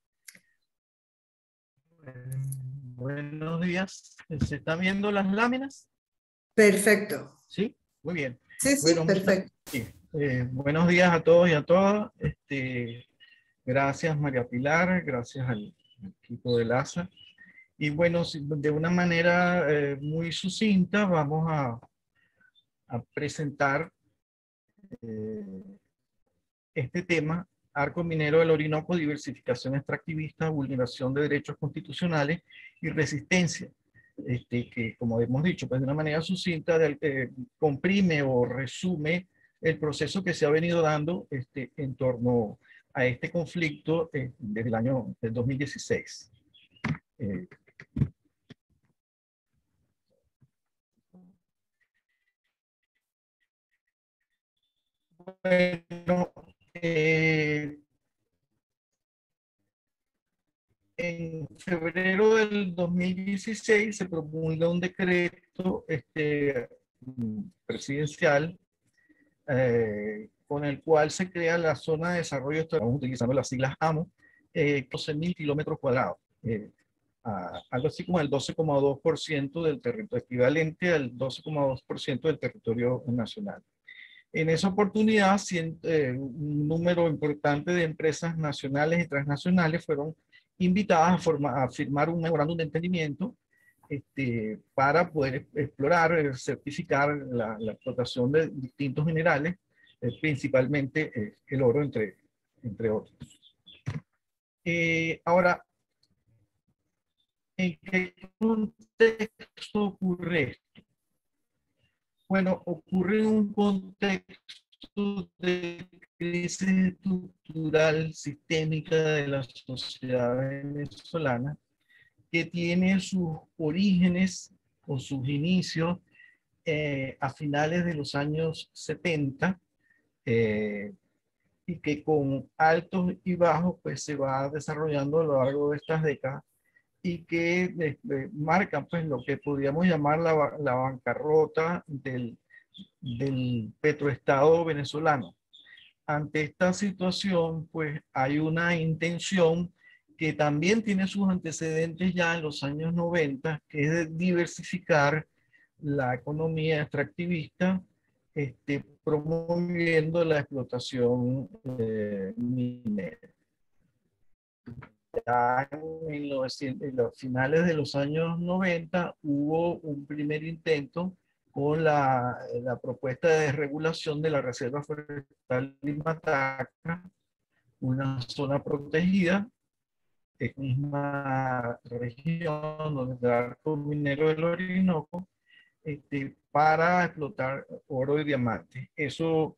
Buenos días. ¿Se están viendo las láminas? Perfecto. Sí, muy bien. Sí, sí, bueno, perfecto. Sí. Eh, buenos días a todos y a todas. Este, gracias María Pilar, gracias al equipo de LASA. Y bueno, de una manera eh, muy sucinta vamos a, a presentar eh, este tema, Arco Minero del Orinoco, diversificación extractivista, vulneración de derechos constitucionales y resistencia. Este, que como hemos dicho, pues de una manera sucinta de, eh, comprime o resume el proceso que se ha venido dando este, en torno a este conflicto eh, desde el año del dos mil dieciséis. Eh, bueno, eh, en febrero del dos mil dieciséis se promulga un decreto este, presidencial eh, con el cual se crea la zona de desarrollo, estamos utilizando las siglas AMO, eh, doce mil kilómetros cuadrados, eh, a, algo así como el doce coma dos por ciento del territorio, equivalente al doce coma dos por ciento del territorio nacional. En esa oportunidad, cien, eh, un número importante de empresas nacionales y transnacionales fueron invitadas a, forma, a firmar un memorándum de entendimiento este, para poder explorar, certificar la, la explotación de distintos minerales, eh, principalmente eh, el oro, entre, entre otros. Eh, ahora, ¿en qué contexto ocurre esto? Bueno, ocurre en un contexto de crisis estructural sistémica de la sociedad venezolana que tiene sus orígenes o sus inicios eh, a finales de los años setenta eh, y que con altos y bajos pues se va desarrollando a lo largo de estas décadas y que eh, marcan pues lo que podríamos llamar la, la bancarrota del, del petroestado venezolano. Ante esta situación pues hay una intención que también tiene sus antecedentes ya en los años noventa, que es de diversificar la economía extractivista, este, promoviendo la explotación eh, minera. Ya en los, en los finales de los años noventa hubo un primer intento con la, la propuesta de desregulación de la Reserva Forestal Limataca, una zona protegida, en la misma región donde está el arco minero del Orinoco, este, para explotar oro y diamantes. Eso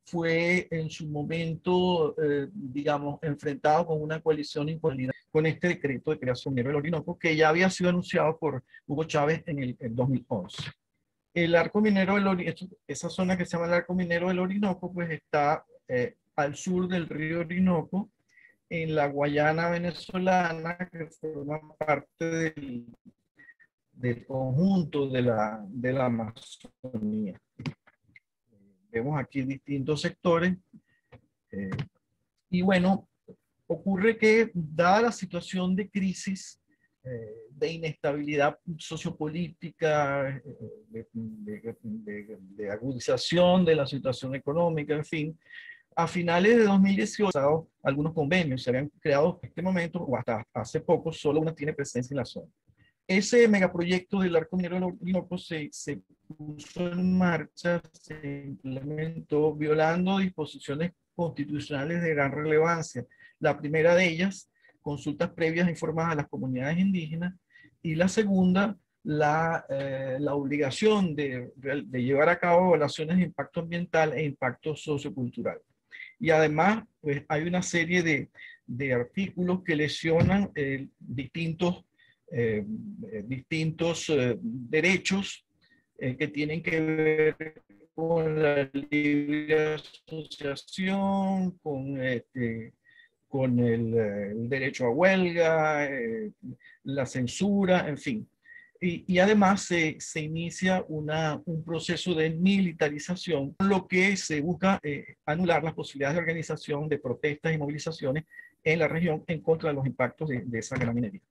fue en su momento, eh, digamos, enfrentado con una coalición imposible con este decreto de creación del Orinoco, que ya había sido anunciado por Hugo Chávez en el en dos mil once. El arco minero del Orinoco, esa zona que se llama el arco minero del Orinoco, pues está eh, al sur del río Orinoco, en la Guayana venezolana, que forma parte del, del conjunto de la, de la Amazonía. Vemos aquí distintos sectores. Eh, y bueno, ocurre que, dada la situación de crisis, eh, de inestabilidad sociopolítica, eh, de, de, de, de agudización de la situación económica, en fin, a finales de dos mil dieciocho, algunos convenios se habían creado en este momento, o hasta hace poco, solo una tiene presencia en la zona. Ese megaproyecto del arco minero del Orinoco se, se puso en marcha, se implementó violando disposiciones constitucionales de gran relevancia. La primera de ellas, consultas previas informadas a las comunidades indígenas, y la segunda, la, eh, la obligación de, de llevar a cabo evaluaciones de impacto ambiental e impacto sociocultural. Y además, pues hay una serie de, de artículos que lesionan eh, distintos, eh, distintos eh, derechos eh, que tienen que ver con la libre asociación, con, este, con el, el derecho a huelga, eh, la censura, en fin. Y, y además se, se inicia una, un proceso de militarización, lo que se busca eh, anular las posibilidades de organización de protestas y movilizaciones en la región en contra de los impactos de, de esa gran minería.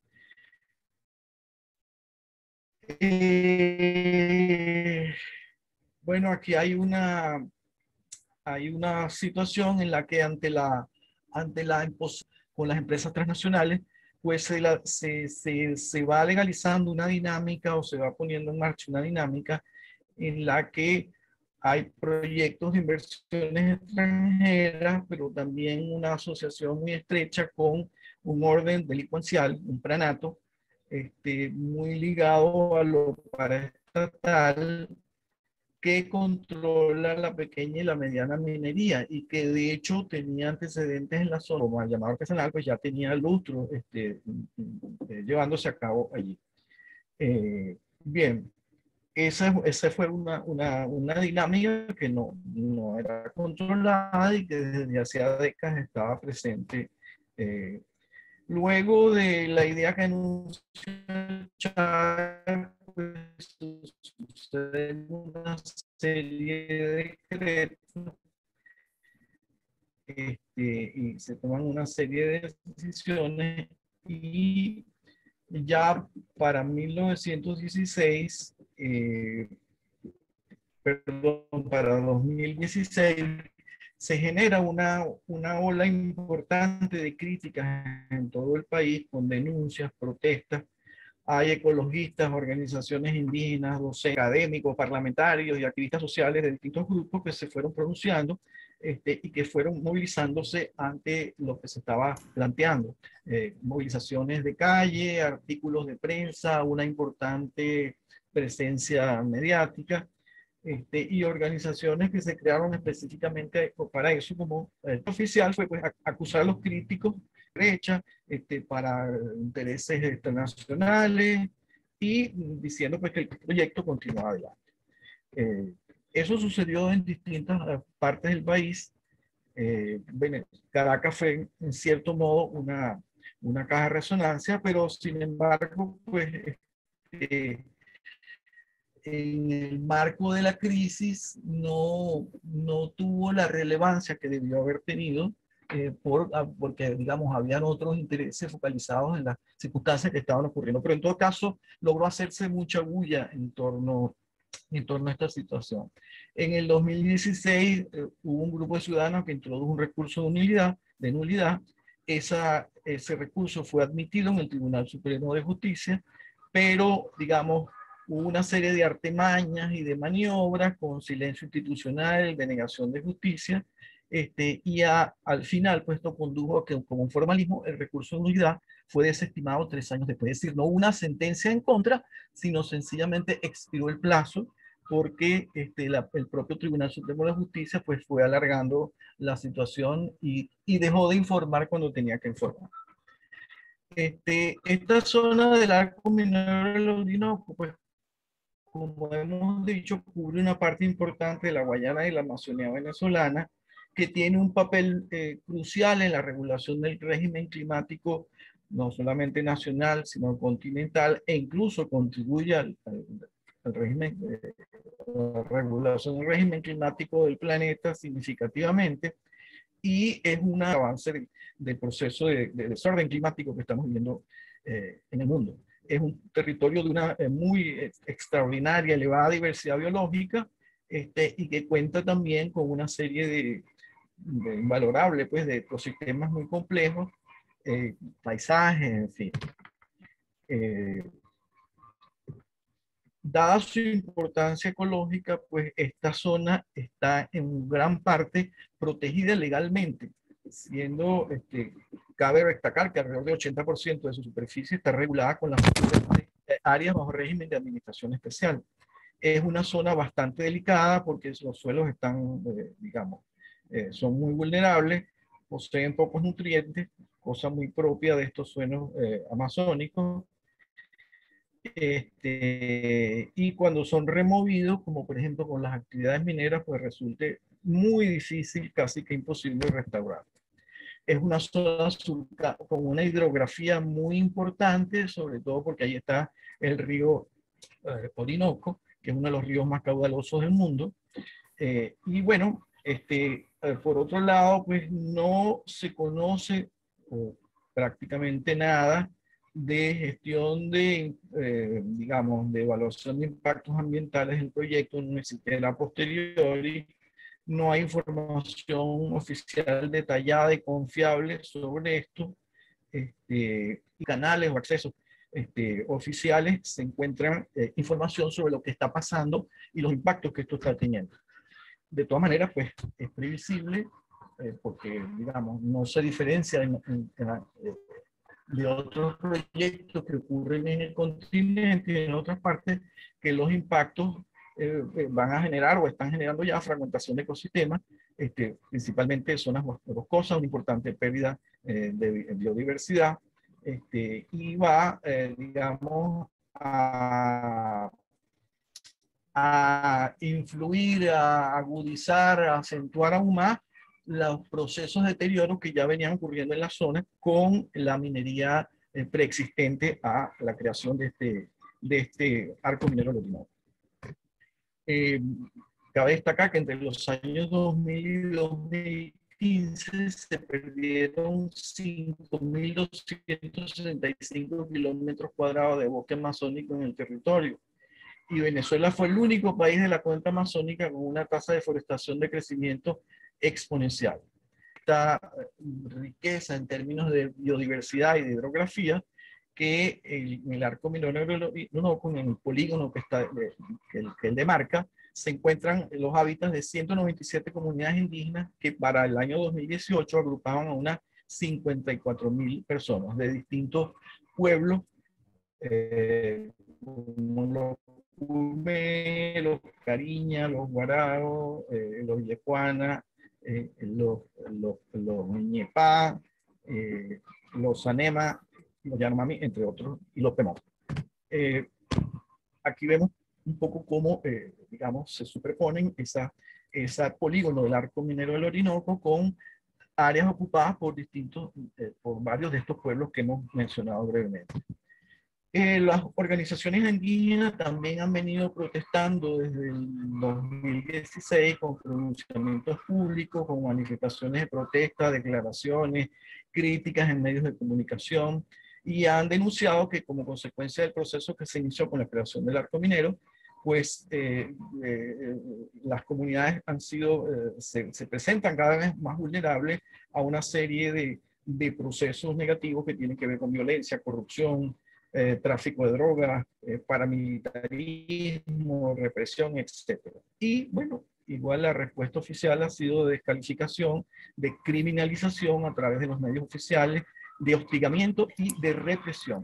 Eh, bueno, aquí hay una, hay una situación en la que ante la, ante la imposición con las empresas transnacionales, pues se, la, se, se, se va legalizando una dinámica o se va poniendo en marcha una dinámica en la que hay proyectos de inversiones extranjeras, pero también una asociación muy estrecha con un orden delincuencial, un pranato, este, muy ligado a lo paraestatal, que controla la pequeña y la mediana minería y que de hecho tenía antecedentes en la zona, como el llamado artesanal, pues ya tenía lustro este, eh, llevándose a cabo allí. Eh, bien, esa, esa fue una, una, una dinámica que no, no era controlada y que desde hacía décadas estaba presente. Eh, luego de la idea que anunció Chávez, pues sucede una serie de decretos este, y se toman una serie de decisiones, y ya para mil novecientos dieciséis, eh, perdón, para dos mil dieciséis, se genera una, una ola importante de críticas en todo el país, con denuncias, protestas. Hay ecologistas, organizaciones indígenas, docentes, académicos, parlamentarios y activistas sociales de distintos grupos que se fueron pronunciando este, y que fueron movilizándose ante lo que se estaba planteando. Eh, movilizaciones de calle, artículos de prensa, una importante presencia mediática. Este, y organizaciones que se crearon específicamente para eso, como el oficial fue pues, acusar a los críticos derecha este, para intereses internacionales y diciendo pues, que el proyecto continuaba adelante. Eh, eso sucedió en distintas partes del país. Eh, Caracas fue en cierto modo una, una caja de resonancia, pero sin embargo, pues, este, en el marco de la crisis no, no tuvo la relevancia que debió haber tenido, eh, por, porque, digamos, habían otros intereses focalizados en las circunstancias que estaban ocurriendo. Pero en todo caso, logró hacerse mucha bulla en torno, en torno a esta situación. En el dos mil dieciséis eh, hubo un grupo de ciudadanos que introdujo un recurso de nulidad, de nulidad. Esa, ese recurso fue admitido en el Tribunal Supremo de Justicia, pero, digamos, hubo una serie de artimañas y de maniobras con silencio institucional, denegación de justicia, este, y a, al final, pues esto condujo a que, como un formalismo, el recurso de nulidad fue desestimado tres años después. Es decir, no hubo una sentencia en contra, sino sencillamente expiró el plazo porque este, la, el propio Tribunal Supremo de Justicia pues, fue alargando la situación y, y dejó de informar cuando tenía que informar. Este, esta zona del arco minero del Orinoco, pues, como hemos dicho, cubre una parte importante de la Guayana y la Amazonía venezolana, que tiene un papel eh, crucial en la regulación del régimen climático, no solamente nacional, sino continental, e incluso contribuye al, al, al régimen, eh, la regulación del régimen climático del planeta significativamente, y es un avance del, del proceso de, de desorden climático que estamos viviendo eh, en el mundo. Es un territorio de una eh, muy extraordinaria, elevada diversidad biológica, este, y que cuenta también con una serie de, de invalorable, pues, de ecosistemas muy complejos, eh, paisajes, en fin. Eh, Dada su importancia ecológica, pues esta zona está en gran parte protegida legalmente, siendo, este, cabe destacar que alrededor del ochenta por ciento de su superficie está regulada con las áreas bajo régimen de administración especial. Es una zona bastante delicada porque los suelos están, eh, digamos, eh, son muy vulnerables, poseen pocos nutrientes, cosa muy propia de estos suelos eh, amazónicos. Este, y cuando son removidos, como por ejemplo con las actividades mineras, pues resulte muy difícil, casi que imposible restaurar. Es una zona con una hidrografía muy importante, sobre todo porque ahí está el río eh, Orinoco, que es uno de los ríos más caudalosos del mundo. Eh, y bueno, este, eh, por otro lado, pues no se conoce o prácticamente nada de gestión de, eh, digamos, de evaluación de impactos ambientales del proyecto, no existe a posteriori, no hay información oficial detallada y confiable sobre esto, este, y canales o accesos este, oficiales se encuentran eh, información sobre lo que está pasando y los impactos que esto está teniendo. De todas maneras, pues es previsible, eh, porque, digamos, no se diferencia en, en, en, eh, de otros proyectos que ocurren en el continente y en otras partes, que los impactos eh, van a generar o están generando ya fragmentación de ecosistemas, este, principalmente zonas boscosas, una importante pérdida eh, de biodiversidad, este, y va, eh, digamos, a, a influir, a agudizar, a acentuar aún más los procesos de deterioro que ya venían ocurriendo en la zona con la minería eh, preexistente a la creación de este, de este arco minero del Orinoco. Eh, cabe destacar que entre los años dos mil y dos mil quince se perdieron cinco mil doscientos sesenta y cinco kilómetros cuadrados de bosque amazónico en el territorio. Y Venezuela fue el único país de la cuenca amazónica con una tasa de deforestación de crecimiento exponencial. Esta riqueza en términos de biodiversidad y de hidrografía que el, el arco minero no, con el polígono que está de, que, el, que el demarca, se encuentran los hábitats de ciento noventa y siete comunidades indígenas que para el año dos mil dieciocho agrupaban a unas cincuenta y cuatro mil personas de distintos pueblos, eh, como los Cume, los Cariña, los Guaraos, eh, los Yecuana, eh, los, los, los Ñepá, eh, los Sanema, los Yanomami, entre otros, y los Pemón. Eh, aquí vemos un poco cómo, eh, digamos, se superponen esa, esa polígono del arco minero del Orinoco con áreas ocupadas por distintos, eh, por varios de estos pueblos que hemos mencionado brevemente. Eh, las organizaciones indígenas también han venido protestando desde el dos mil dieciséis con pronunciamientos públicos, con manifestaciones de protesta, declaraciones, críticas en medios de comunicación, y han denunciado que como consecuencia del proceso que se inició con la creación del arco minero, pues eh, eh, las comunidades han sido, eh, se, se presentan cada vez más vulnerables a una serie de, de procesos negativos que tienen que ver con violencia, corrupción, Eh, tráfico de drogas, eh, paramilitarismo, represión, etcétera. Y bueno, igual la respuesta oficial ha sido de descalificación, de criminalización a través de los medios oficiales, de hostigamiento y de represión.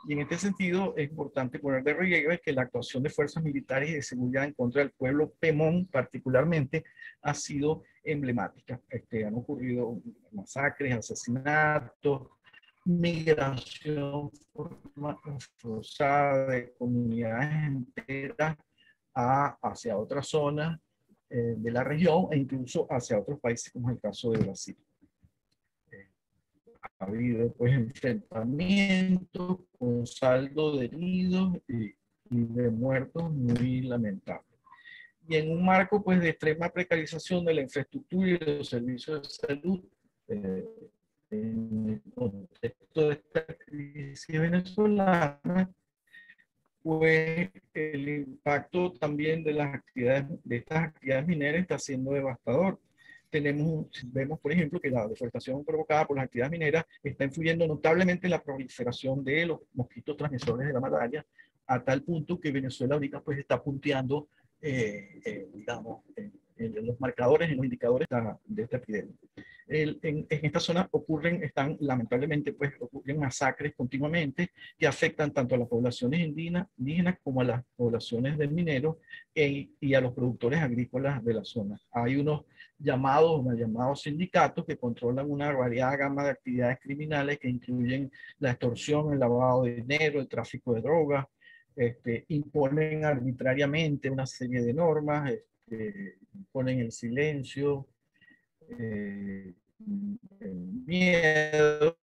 Y en este sentido es importante poner de relieve que la actuación de fuerzas militares y de seguridad en contra del pueblo Pemón particularmente ha sido emblemática. Este, han ocurrido masacres, asesinatos, migración forzada de comunidades enteras a, hacia otras zonas eh, de la región e incluso hacia otros países, como es el caso de Brasil. Eh, ha habido pues enfrentamientos con saldo de heridos y, y de muertos muy lamentable. Y en un marco pues de extrema precarización de la infraestructura y de los servicios de salud, eh, en el contexto de esta crisis venezolana, pues el impacto también de las actividades, de estas actividades mineras está siendo devastador. Tenemos, vemos, por ejemplo, que la deforestación provocada por las actividades mineras está influyendo notablemente en la proliferación de los mosquitos transmisores de la malaria, a tal punto que Venezuela ahorita pues está punteando, eh, eh, digamos, en, en los marcadores, en los indicadores de esta, de esta epidemia. El, en, en esta zona ocurren, están lamentablemente, pues ocurren masacres continuamente que afectan tanto a las poblaciones indígenas, indígenas como a las poblaciones del minero e, y a los productores agrícolas de la zona. Hay unos llamados, unos llamados sindicatos que controlan una variada gama de actividades criminales que incluyen la extorsión, el lavado de dinero, el tráfico de drogas, este, imponen arbitrariamente una serie de normas, este, imponen el silencio, Eh, el miedo,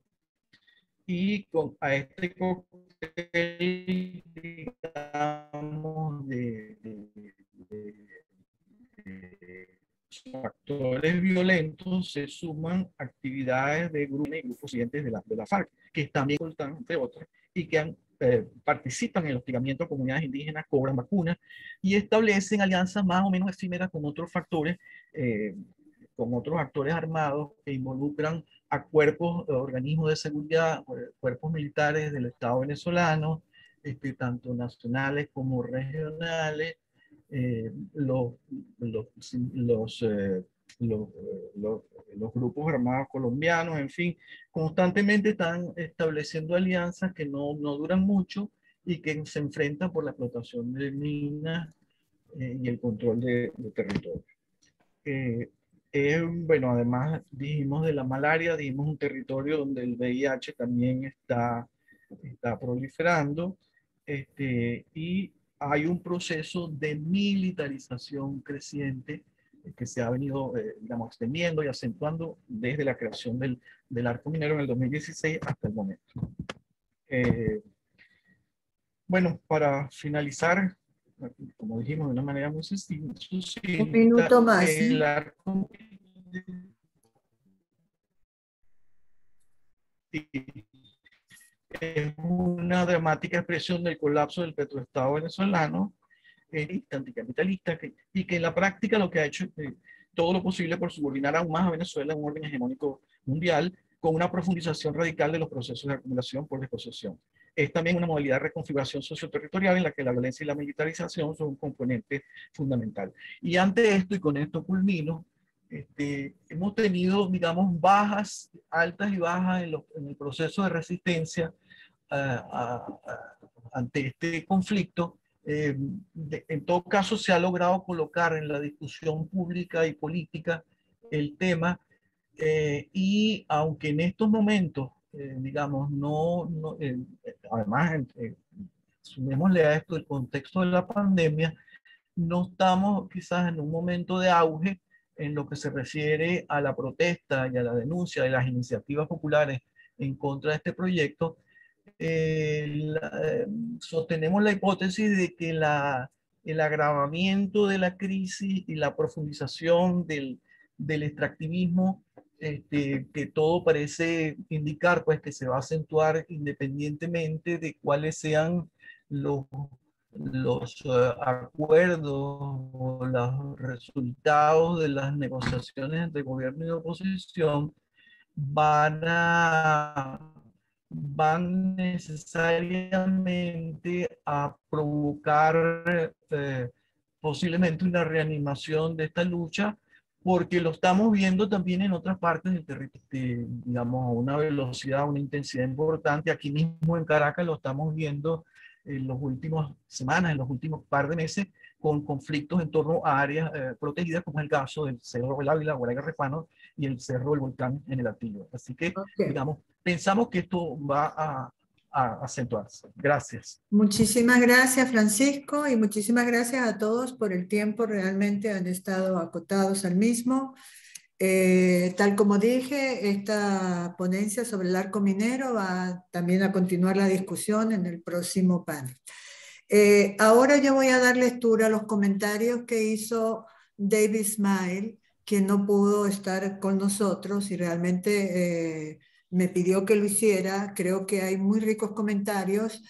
y con a este cóctel, digamos, de, de, de, de factores violentos se suman actividades de grupos y grupos siguientes de la, de la FARC, que también están, entre otras, y que han, eh, participan en el hostigamiento a comunidades indígenas, cobran vacunas y establecen alianzas más o menos efímeras con otros factores, eh, con otros actores armados que involucran a cuerpos, organismos de seguridad, cuerpos militares del Estado venezolano, este, tanto nacionales como regionales, eh, los, los, los, eh, los, los, los grupos armados colombianos, en fin, constantemente están estableciendo alianzas que no, no duran mucho y que se enfrentan por la explotación de minas eh, y el control de, de territorio. Eh, eh, bueno, además dijimos de la malaria, dijimos un territorio donde el V I H también está, está proliferando, este, y hay un proceso de militarización creciente que se ha venido, eh, digamos, extendiendo y acentuando desde la creación del, del arco minero en el dos mil dieciséis hasta el momento. Eh, bueno, para finalizar, como dijimos de una manera muy sucinta, un minuto más. el arco es una dramática expresión del colapso del petroestado venezolano, eh, anticapitalista, que, y que en la práctica lo que ha hecho es eh, todo lo posible por subordinar aún más a Venezuela a un orden hegemónico mundial, con una profundización radical de los procesos de acumulación por desposesión. Es también una modalidad de reconfiguración socioterritorial en la que la violencia y la militarización son un componente fundamental. Y ante esto, y con esto culmino, este, hemos tenido, digamos, bajas, altas y bajas en, lo, en el proceso de resistencia uh, uh, uh, ante este conflicto. Eh, de, en todo caso, se ha logrado colocar en la discusión pública y política el tema, eh, y aunque en estos momentos, eh, digamos, no, no eh, además, eh, sumémosle a esto el contexto de la pandemia, no estamos quizás en un momento de auge en lo que se refiere a la protesta y a la denuncia de las iniciativas populares en contra de este proyecto. Eh, la, eh, sostenemos la hipótesis de que la, el agravamiento de la crisis y la profundización del, del extractivismo, este, que todo parece indicar pues, que se va a acentuar independientemente de cuáles sean los, los uh, acuerdos o los resultados de las negociaciones entre gobierno y oposición, van a van necesariamente a provocar eh, posiblemente una reanimación de esta lucha, porque lo estamos viendo también en otras partes del territorio, digamos, a una velocidad, una intensidad importante. Aquí mismo en Caracas lo estamos viendo en las últimas semanas, en los últimos par de meses, con conflictos en torno a áreas eh, protegidas, como es el caso del Cerro del Ávila, Guaraya Repano, y el Cerro del Volcán en el Atillo. Así que, Okay. digamos, pensamos que esto va a, a acentuarse. Gracias. Muchísimas gracias, Francisco, y muchísimas gracias a todos por el tiempo. Realmente han estado acotados al mismo. Eh, tal como dije, esta ponencia sobre el arco minero va también a continuar la discusión en el próximo panel. Eh, ahora yo voy a dar lectura a los comentarios que hizo David Smile, quien no pudo estar con nosotros y realmente eh, me pidió que lo hiciera. Creo que hay muy ricos comentarios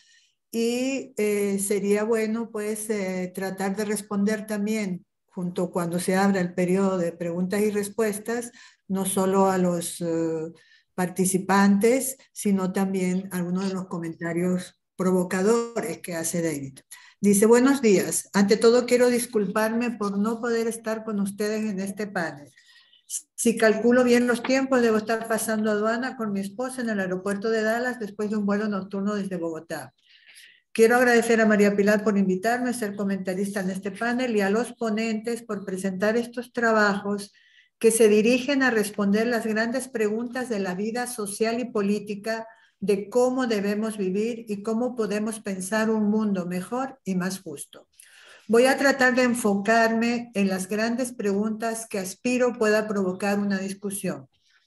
y eh, sería bueno pues eh, tratar de responder también, junto cuando se abra el periodo de preguntas y respuestas, no solo a los uh, participantes, sino también a algunos de los comentarios provocadores que hace David. Dice, buenos días. Ante todo quiero disculparme por no poder estar con ustedes en este panel. Si calculo bien los tiempos, debo estar pasando aduana con mi esposa en el aeropuerto de Dallas después de un vuelo nocturno desde Bogotá. Quiero agradecer a María Pilar por invitarme a ser comentarista en este panel y a los ponentes por presentar estos trabajos que se dirigen a responder las grandes preguntas de la vida social y política, de cómo debemos vivir y cómo podemos pensar un mundo mejor y más justo. Voy a tratar de enfocarme en las grandes preguntas que aspiro pueda provocar una discusión.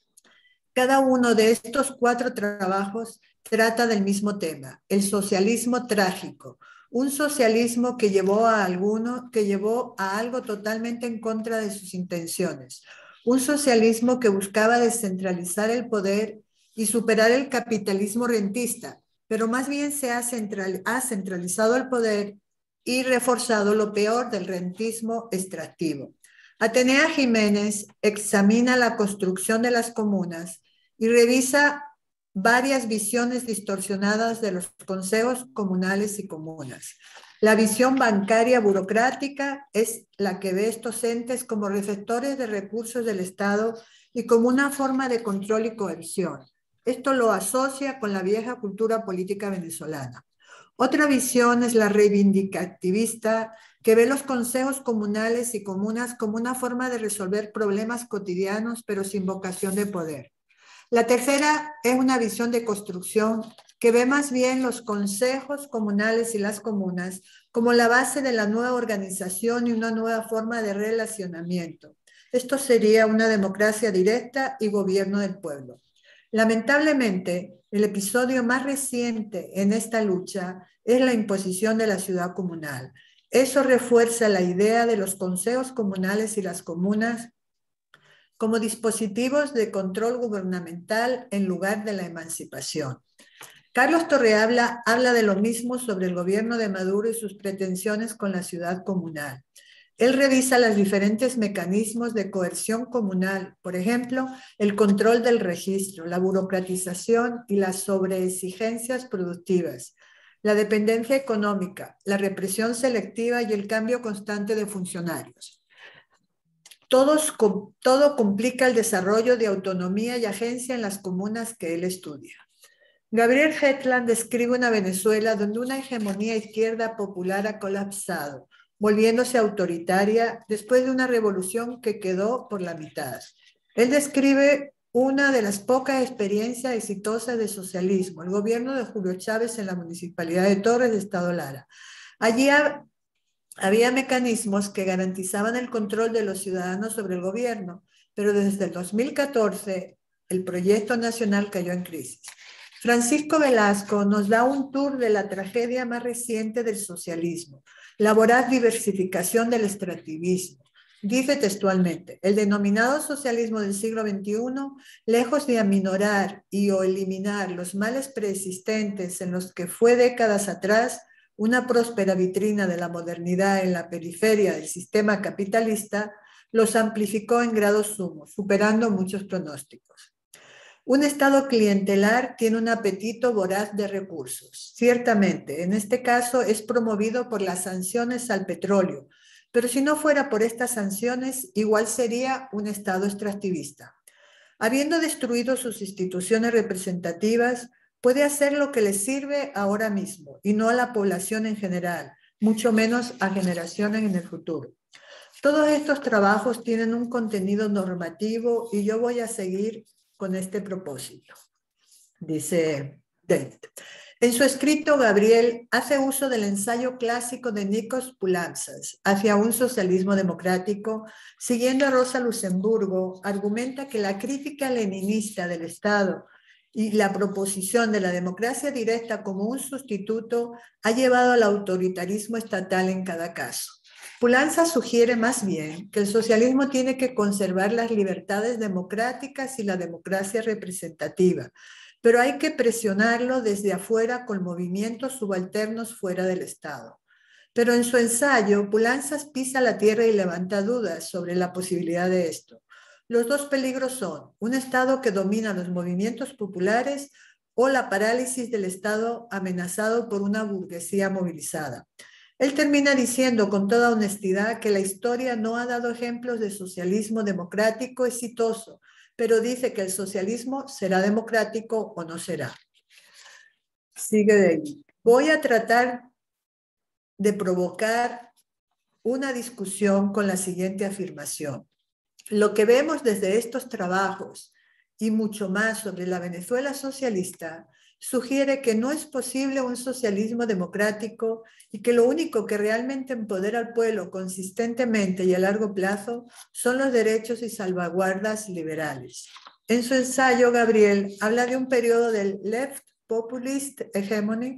Cada uno de estos cuatro trabajos trata del mismo tema, el socialismo trágico, un socialismo que llevó a alguno, que llevó a algo totalmente en contra de sus intenciones, un socialismo que buscaba descentralizar el poder y superar el capitalismo rentista, pero más bien se ha, central, ha centralizado el poder y reforzado lo peor del rentismo extractivo. Atenea Jiménez examina la construcción de las comunas y revisa varias visiones distorsionadas de los consejos comunales y comunas. La visión bancaria burocrática es la que ve estos entes como receptores de recursos del Estado y como una forma de control y coerción. Esto lo asocia con la vieja cultura política venezolana. Otra visión es la reivindicativista, que ve los consejos comunales y comunas como una forma de resolver problemas cotidianos, pero sin vocación de poder. La tercera es una visión de construcción que ve más bien los consejos comunales y las comunas como la base de la nueva organización y una nueva forma de relacionamiento. Esto sería una democracia directa y gobierno del pueblo. Lamentablemente, el episodio más reciente en esta lucha es la imposición de la ciudad comunal. Eso refuerza la idea de los consejos comunales y las comunas como dispositivos de control gubernamental en lugar de la emancipación. Carlos Torrealba habla de lo mismo sobre el gobierno de Maduro y sus pretensiones con la ciudad comunal. Él revisa los diferentes mecanismos de coerción comunal, por ejemplo, el control del registro, la burocratización y las sobreexigencias productivas, la dependencia económica, la represión selectiva y el cambio constante de funcionarios. Todos, todo complica el desarrollo de autonomía y agencia en las comunas que él estudia. Gabriel Hetland describe una Venezuela donde una hegemonía izquierda popular ha colapsado, volviéndose autoritaria después de una revolución que quedó por la mitad. Él describe una de las pocas experiencias exitosas de socialismo, el gobierno de Julio Chávez en la Municipalidad de Torres de Estado Lara. Allí ha, había mecanismos que garantizaban el control de los ciudadanos sobre el gobierno, pero desde el dos mil catorce el proyecto nacional cayó en crisis. Francisco Velasco nos da un tour de la tragedia más reciente del socialismo, la voraz diversificación del extractivismo. Dice textualmente, el denominado socialismo del siglo veintiuno, lejos de aminorar y o eliminar los males preexistentes en los que fue décadas atrás una próspera vitrina de la modernidad en la periferia del sistema capitalista, los amplificó en grado sumo, superando muchos pronósticos. Un Estado clientelar tiene un apetito voraz de recursos. Ciertamente, en este caso es promovido por las sanciones al petróleo, pero si no fuera por estas sanciones, igual sería un Estado extractivista. Habiendo destruido sus instituciones representativas, puede hacer lo que le sirve ahora mismo y no a la población en general, mucho menos a generaciones en el futuro. Todos estos trabajos tienen un contenido normativo y yo voy a seguir con este propósito, dice David. En su escrito, Gabriel hace uso del ensayo clásico de Nikos Poulantzas hacia un socialismo democrático. Siguiendo a Rosa Luxemburgo, argumenta que la crítica leninista del Estado y la proposición de la democracia directa como un sustituto ha llevado al autoritarismo estatal en cada caso. Poulantzas sugiere más bien que el socialismo tiene que conservar las libertades democráticas y la democracia representativa, pero hay que presionarlo desde afuera con movimientos subalternos fuera del Estado. Pero en su ensayo, Poulantzas pisa la tierra y levanta dudas sobre la posibilidad de esto. Los dos peligros son un Estado que domina los movimientos populares o la parálisis del Estado amenazado por una burguesía movilizada. Él termina diciendo con toda honestidad que la historia no ha dado ejemplos de socialismo democrático exitoso, pero dice que el socialismo será democrático o no será. Sigue de ahí. Voy a tratar de provocar una discusión con la siguiente afirmación. Lo que vemos desde estos trabajos y mucho más sobre la Venezuela socialista sugiere que no es posible un socialismo democrático y que lo único que realmente empodera al pueblo consistentemente y a largo plazo son los derechos y salvaguardas liberales. En su ensayo, Gabriel habla de un periodo del left populist hegemony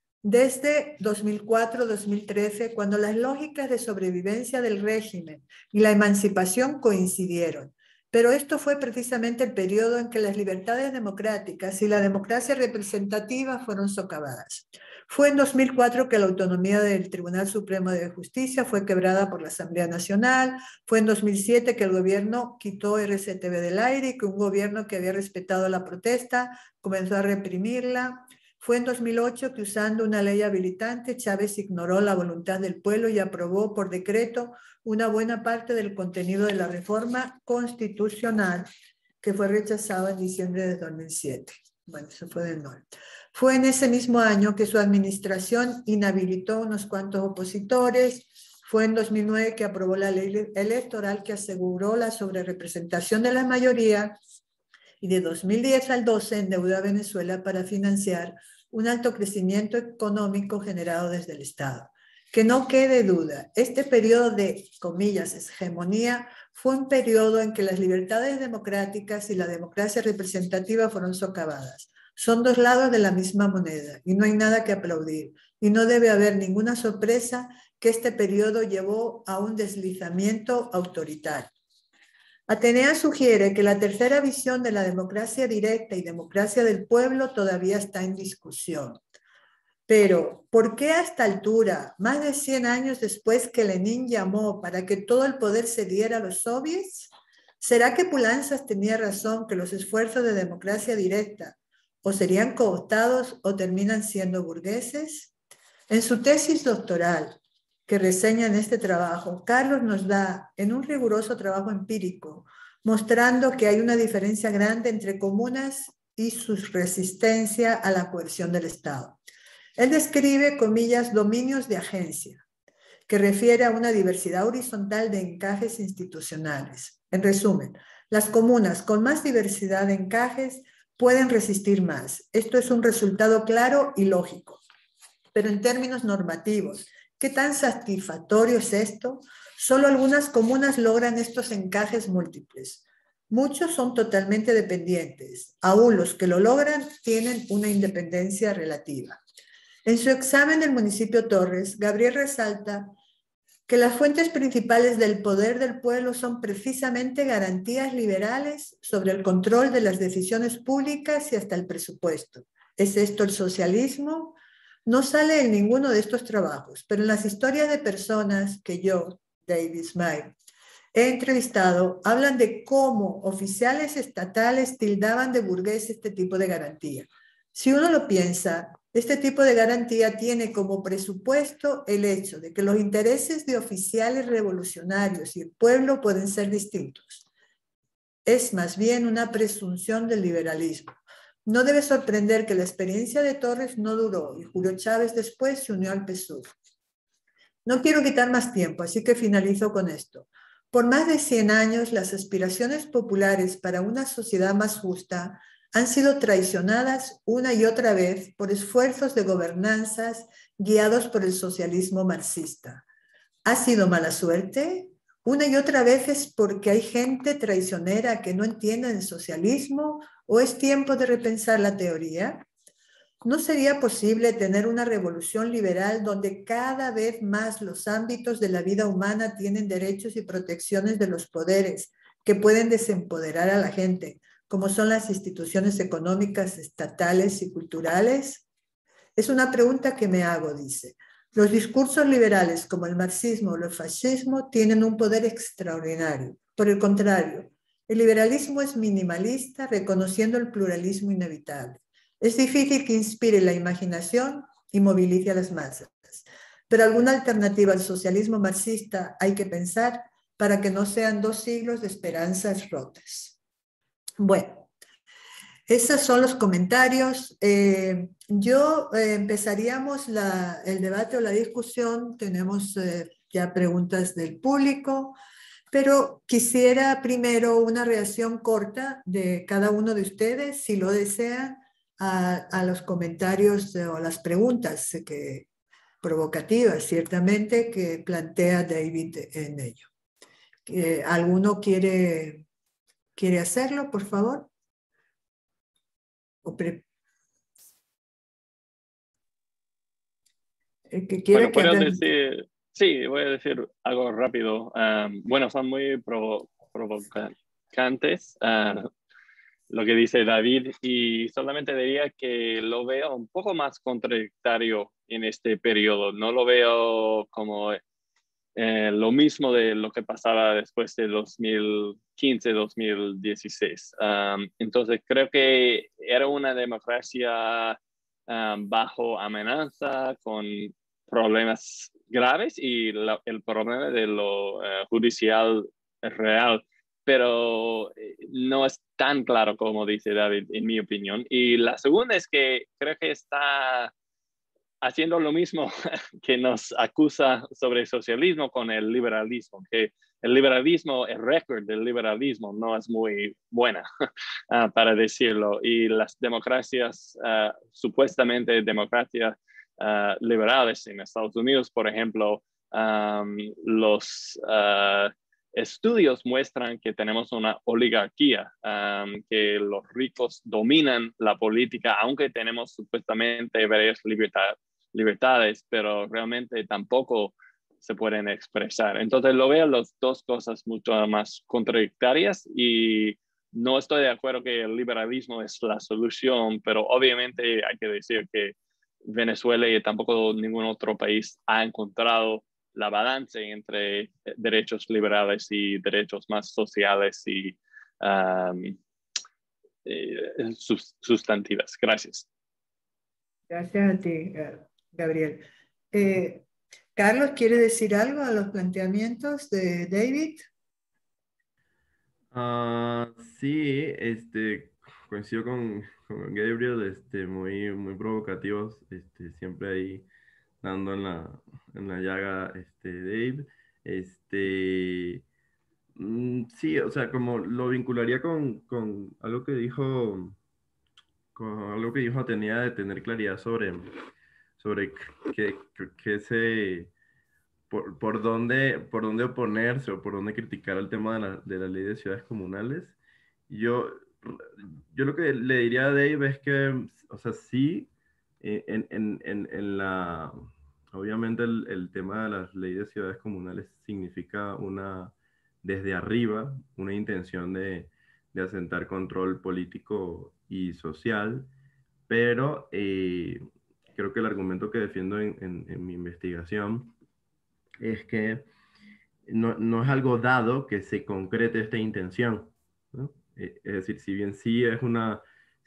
desde dos mil cuatro a dos mil trece, cuando las lógicas de sobrevivencia del régimen y la emancipación coincidieron. Pero esto fue precisamente el periodo en que las libertades democráticas y la democracia representativa fueron socavadas. Fue en dos mil cuatro que la autonomía del Tribunal Supremo de Justicia fue quebrada por la Asamblea Nacional. Fue en dos mil siete que el gobierno quitó R C T V del aire y que un gobierno que había respetado la protesta comenzó a reprimirla. Fue en dos mil ocho que, usando una ley habilitante, Chávez ignoró la voluntad del pueblo y aprobó por decreto una buena parte del contenido de la reforma constitucional que fue rechazado en diciembre de dos mil siete. Bueno, eso fue del norte. Fue en ese mismo año que su administración inhabilitó unos cuantos opositores. Fue en dos mil nueve que aprobó la ley electoral que aseguró la sobrerepresentación de la mayoría, y de dos mil diez al doce endeudó a Venezuela para financiar un alto crecimiento económico generado desde el Estado. Que no quede duda, este periodo de, comillas, hegemonía fue un periodo en que las libertades democráticas y la democracia representativa fueron socavadas. Son dos lados de la misma moneda y no hay nada que aplaudir. Y no debe haber ninguna sorpresa que este periodo llevó a un deslizamiento autoritario. Atenea sugiere que la tercera visión de la democracia directa y democracia del pueblo todavía está en discusión. Pero, ¿por qué a esta altura, más de cien años después que Lenin llamó para que todo el poder se diera a los soviets? ¿Será que Poulantzas tenía razón que los esfuerzos de democracia directa o serían cooptados o terminan siendo burgueses? En su tesis doctoral, que reseña en este trabajo, Carlos nos da, en un riguroso trabajo empírico, mostrando que hay una diferencia grande entre comunas y su resistencia a la coerción del Estado. Él describe, comillas, dominios de agencia, que refiere a una diversidad horizontal de encajes institucionales. En resumen, las comunas con más diversidad de encajes pueden resistir más. Esto es un resultado claro y lógico. Pero en términos normativos, ¿qué tan satisfactorio es esto? Solo algunas comunas logran estos encajes múltiples. Muchos son totalmente dependientes. Aún los que lo logran tienen una independencia relativa. En su examen del municipio Torres, Gabriel resalta que las fuentes principales del poder del pueblo son precisamente garantías liberales sobre el control de las decisiones públicas y hasta el presupuesto. ¿Es esto el socialismo? No sale en ninguno de estos trabajos, pero en las historias de personas que yo, David Smile, he entrevistado, hablan de cómo oficiales estatales tildaban de burgués este tipo de garantía. Si uno lo piensa, Este tipo de garantía tiene como presupuesto el hecho de que los intereses de oficiales revolucionarios y el pueblo pueden ser distintos. Es más bien una presunción del liberalismo. No debe sorprender que la experiencia de Torres no duró y Julio Chávez después se unió al P S U V. No quiero quitar más tiempo, así que finalizo con esto. Por más de cien años, las aspiraciones populares para una sociedad más justa han sido traicionadas una y otra vez por esfuerzos de gobernanzas guiados por el socialismo marxista. ¿Ha sido mala suerte? Una y otra vez es porque hay gente traicionera que no entiende el socialismo, o es tiempo de repensar la teoría. ¿No sería posible tener una revolución liberal donde cada vez más los ámbitos de la vida humana tienen derechos y protecciones de los poderes que pueden desempoderar a la gente, como son las instituciones económicas, estatales y culturales? Es una pregunta que me hago, dice. Los discursos liberales como el marxismo o el fascismo tienen un poder extraordinario. Por el contrario, el liberalismo es minimalista, reconociendo el pluralismo inevitable. Es difícil que inspire la imaginación y movilice a las masas. Pero alguna alternativa al socialismo marxista hay que pensar para que no sean dos siglos de esperanzas rotas. Bueno, esos son los comentarios. Eh, yo eh, empezaríamos la, el debate o la discusión. Tenemos eh, ya preguntas del público, pero quisiera primero una reacción corta de cada uno de ustedes, si lo desean, a, a los comentarios o las preguntas que, provocativas, ciertamente, que plantea David en ello. Eh, ¿Alguno quiere, quiere hacerlo, por favor? O pre El que quiera Bueno, que puedo hable. decir, sí, voy a decir algo rápido. Um, bueno, son muy provo provocantes uh, lo que dice David, y solamente diría que lo veo un poco más contradictorio en este periodo. No lo veo como eh, lo mismo de lo que pasaba después de dos mil quince, dos mil dieciséis. Um, entonces, creo que era una democracia um, bajo amenaza, con problemas graves, y la, el problema de lo uh, judicial es real, pero no es tan claro como dice David, en mi opinión. Y la segunda es que creo que está haciendo lo mismo que nos acusa sobre el socialismo con el liberalismo, que el liberalismo, el récord del liberalismo no es muy buena, uh, para decirlo, y las democracias, uh, supuestamente democracias uh, liberales en Estados Unidos, por ejemplo, um, los uh, estudios muestran que tenemos una oligarquía, um, que los ricos dominan la política, aunque tenemos supuestamente varias libertades, libertades, pero realmente tampoco se pueden expresar. Entonces lo veo las dos cosas mucho más contradictorias, y no estoy de acuerdo que el liberalismo es la solución, pero obviamente hay que decir que Venezuela y tampoco ningún otro país ha encontrado la balance entre derechos liberales y derechos más sociales y um, eh, sustantivas. Gracias. Gracias a ti, Gabriel. Eh, Carlos, ¿quiere decir algo a los planteamientos de David? Uh, sí, este, coincido con, con Gabriel, este, muy, muy provocativos, este, siempre ahí dando en la, en la llaga, este, Dave. Este, mm, sí, o sea, como lo vincularía con, con algo que dijo, con algo que dijo Atenea, de tener claridad sobre, sobre qué, qué- qué se, por, por dónde, por dónde oponerse o por dónde criticar el tema de la, de la ley de ciudades comunales. Yo, yo lo que le diría a Dave es que, o sea, sí, eh, en, en, en, en la, obviamente el, el tema de las leyes de ciudades comunales significa una, desde arriba, una intención de, de asentar control político y social, pero eh, creo que el argumento que defiendo en, en, en mi investigación es que no, no es algo dado que se concrete esta intención, ¿no? Eh, Es decir, si bien sí es una,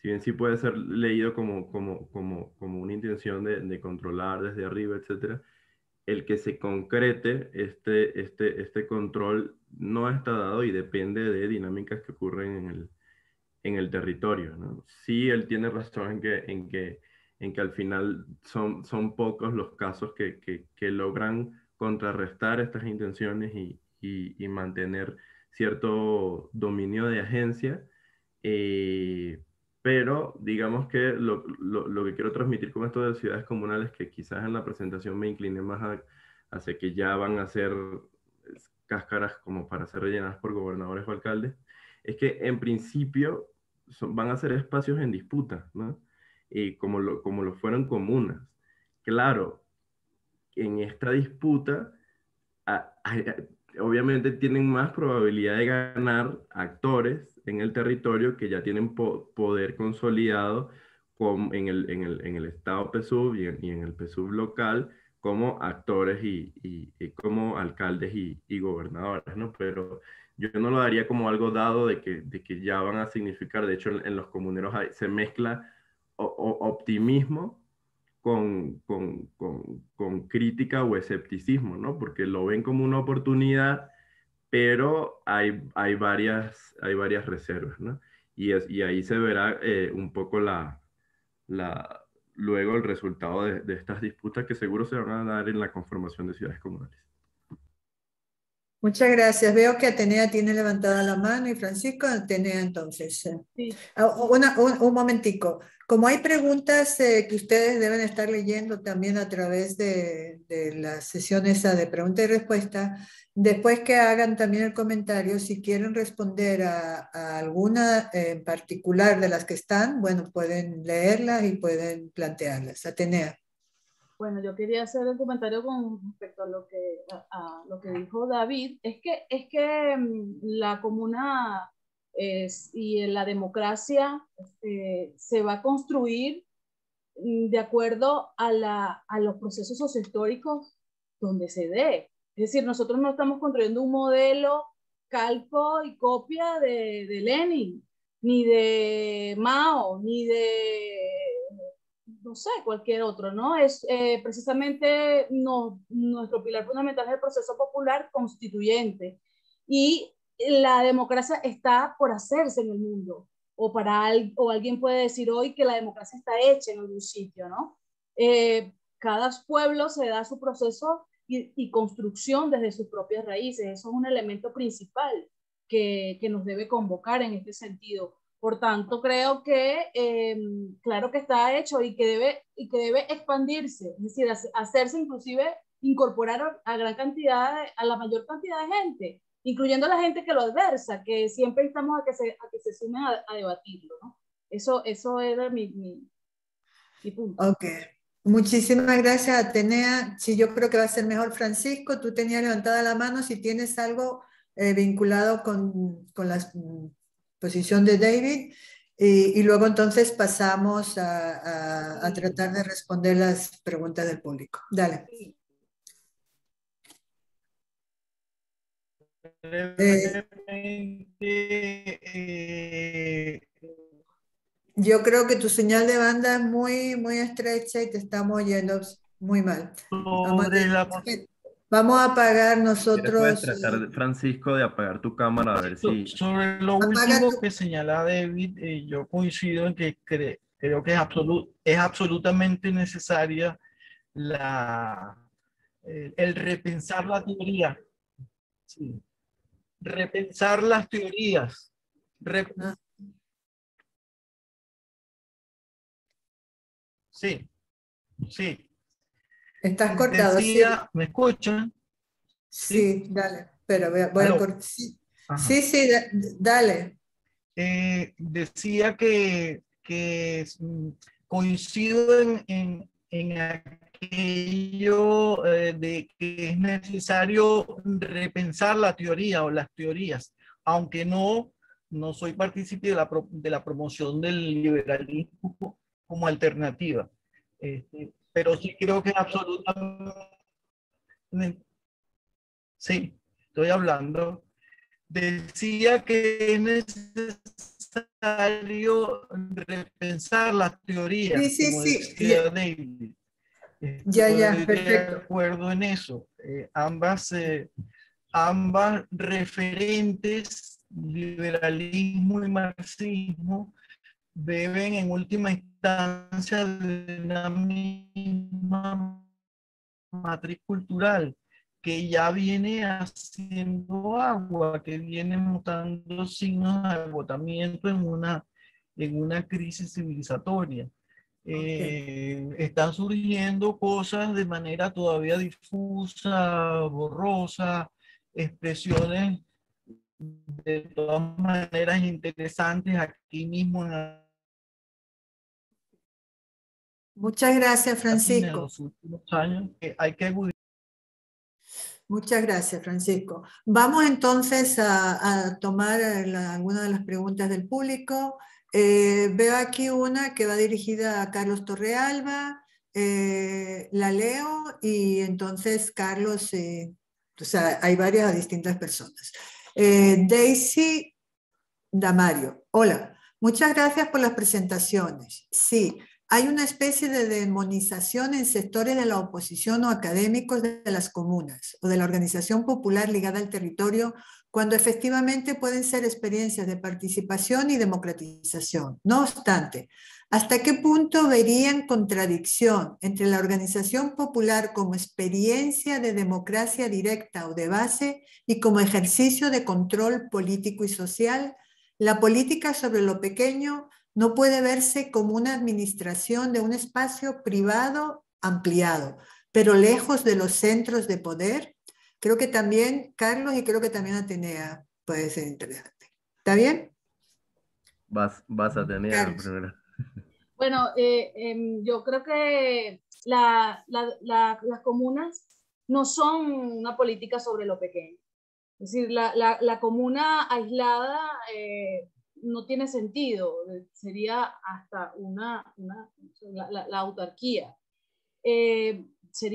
si bien sí puede ser leído como, como, como, como una intención de, de controlar desde arriba, etcétera, el que se concrete este, este, este control no está dado y depende de dinámicas que ocurren en el, en el territorio, ¿no? Sí, él tiene razón en que, en que, en que al final son, son pocos los casos que, que, que logran contrarrestar estas intenciones y, y, y mantener cierto dominio de agencia. Eh, pero digamos que lo, lo, lo que quiero transmitir con esto de ciudades comunales, que quizás en la presentación me incliné más a, hacia que ya van a ser cáscaras como para ser rellenadas por gobernadores o alcaldes, es que en principio son, van a ser espacios en disputa, ¿no? Y como lo, como lo fueron comunas. Claro, en esta disputa, a, a, obviamente tienen más probabilidad de ganar actores en el territorio que ya tienen po poder consolidado con, en, el, en, el, en el estado P S U V y en, y en el P S U V local como actores y, y, y como alcaldes y, y gobernadores, ¿no? Pero yo no lo daría como algo dado de que, de que ya van a significar. De hecho, en, en los comuneros hay, se mezcla o, o optimismo con, con, con, con crítica o escepticismo, ¿no? Porque lo ven como una oportunidad, pero hay, hay, varias, hay varias reservas, ¿no? Y, es, y ahí se verá eh, un poco la, la, luego el resultado de, de estas disputas que seguro se van a dar en la conformación de ciudades comunales. Muchas gracias. Veo que Atenea tiene levantada la mano y Francisco, Atenea entonces. Sí. Una, un, un momentico. Como hay preguntas eh, que ustedes deben estar leyendo también a través de, de la sesión esa de pregunta y respuesta, después que hagan también el comentario, si quieren responder a, a alguna en particular de las que están, bueno, pueden leerlas y pueden plantearlas. Atenea. Bueno, yo quería hacer un comentario con respecto a lo que, a, a lo que dijo David. Es que, es que um, la comuna es, y la democracia eh, se va a construir um, de acuerdo a, la, a los procesos sociohistóricos donde se dé. Es decir, nosotros no estamos construyendo un modelo calco y copia de, de Lenin, ni de Mao, ni de no sé, cualquier otro, ¿no? Es eh, precisamente no, nuestro pilar fundamental es el proceso popular constituyente y la democracia está por hacerse en el mundo o, para al, o alguien puede decir hoy que la democracia está hecha en algún sitio, ¿no? Eh, cada pueblo se da su proceso y, y construcción desde sus propias raíces. Eso es un elemento principal que, que nos debe convocar en este sentido. Por tanto, creo que eh, claro que está hecho y que debe, y que debe expandirse, es decir, hacerse inclusive, incorporar a gran cantidad, de, a la mayor cantidad de gente, incluyendo a la gente que lo adversa, que siempre estamos a que se, a que se sumen a, a debatirlo, ¿no? Eso, eso era mi, mi, mi punto. Ok. Muchísimas gracias, Atenea. Sí, yo creo que va a ser mejor Francisco. Tú tenías levantada la mano si tienes algo eh, vinculado con, con la posición de David. Y, y luego entonces pasamos a, a, a tratar de responder las preguntas del público. Dale. Eh, eh, yo creo que tu señal de banda es muy, muy estrecha y te estamos oyendo muy mal. Vamos a, la... vamos a apagar nosotros. Puedes tratar, Francisco, de apagar tu cámara a ver si... Sobre lo último tu... que señala David, eh, yo coincido en que cre creo que es, absolut es absolutamente necesaria la, eh, el repensar la teoría. Sí. Repensar las teorías. Rep ah. Sí, sí. Estás cortado. Decía, sí. ¿me escuchan? Sí, sí, dale. Pero voy a, voy a cortar. Sí, sí, sí, dale. Eh, decía que, que coincido en, en, en aquello eh, de que es necesario repensar la teoría o las teorías, aunque no, no soy partícipe de la, pro, de la promoción del liberalismo como alternativa. Este, pero sí creo que es absolutamente... Sí, estoy hablando. Decía que es necesario repensar las teorías, Sí, sí, como sí. decía Ya, David. ya, ya, Estoy de perfecto. acuerdo en eso. Eh, ambas, eh, ambas referentes, liberalismo y marxismo, beben en última instancia de una misma matriz cultural que ya viene haciendo agua, que viene mostrando signos de agotamiento en una, en una crisis civilizatoria. Eh, están surgiendo cosas de manera todavía difusa, borrosa, expresiones de todas maneras interesantes aquí mismo en Muchas gracias, Argentina en Francisco. los últimos años, que hay que agudizar. Muchas gracias, Francisco. Vamos entonces a, a tomar la, algunas de las preguntas del público. Eh, veo aquí una que va dirigida a Carlos Torrealba. Eh, la leo y entonces Carlos, eh, o sea, hay varias distintas personas. Eh, Daisy Damario, hola, muchas gracias por las presentaciones. Sí, hay una especie de demonización en sectores de la oposición o académicos de las comunas o de la organización popular ligada al territorio, cuando efectivamente pueden ser experiencias de participación y democratización. No obstante, ¿hasta qué punto verían contradicción entre la organización popular como experiencia de democracia directa o de base y como ejercicio de control político y social? La política sobre lo pequeño no puede verse como una administración de un espacio privado ampliado, pero lejos de los centros de poder. Creo que también, Carlos, y creo que también Atenea puede ser interesante. ¿Está bien? Vas, vas a tener Carlos. primero. Bueno, eh, eh, yo creo que la, la, la, las comunas no son una política sobre lo pequeño. Es decir, la, la, la comuna aislada eh, no tiene sentido, sería hasta una, una la, la, la autarquía. Eh,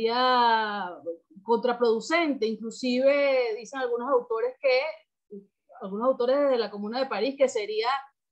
sería contraproducente, inclusive dicen algunos autores que, algunos autores de la Comuna de París, que sería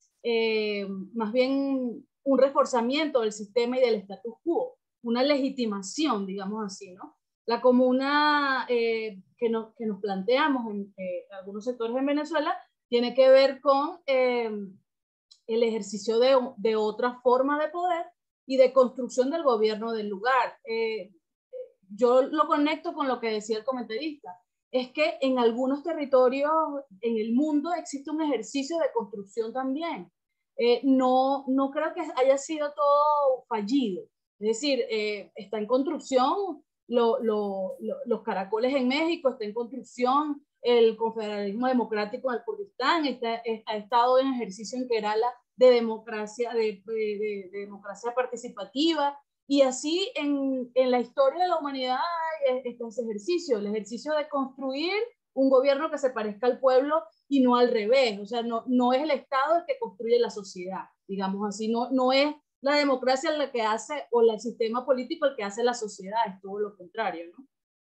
eh, más bien un reforzamiento del sistema y del status quo, una legitimación, digamos así, ¿no? La comuna eh, que, no, que nos planteamos en eh, algunos sectores en Venezuela tiene que ver con eh, el ejercicio de, de otra forma de poder y de construcción del gobierno del lugar. Eh, yo lo conecto con lo que decía el comentarista, es que en algunos territorios en el mundo existe un ejercicio de construcción también. Eh, no, no creo que haya sido todo fallido. Es decir, eh, está en construcción lo, lo, lo, los caracoles en México, está en construcción el confederalismo democrático en el Kurdistán, está, ha estado en ejercicio en Kerala de democracia, de, de, de, de democracia participativa, y así en, en la historia de la humanidad está ese ejercicio, el ejercicio de construir un gobierno que se parezca al pueblo y no al revés. O sea, no, no es el Estado el que construye la sociedad, digamos así, no, no es la democracia la que hace, o el sistema político el que hace la sociedad, es todo lo contrario, ¿no?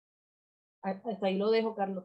Hasta ahí lo dejo, Carlos.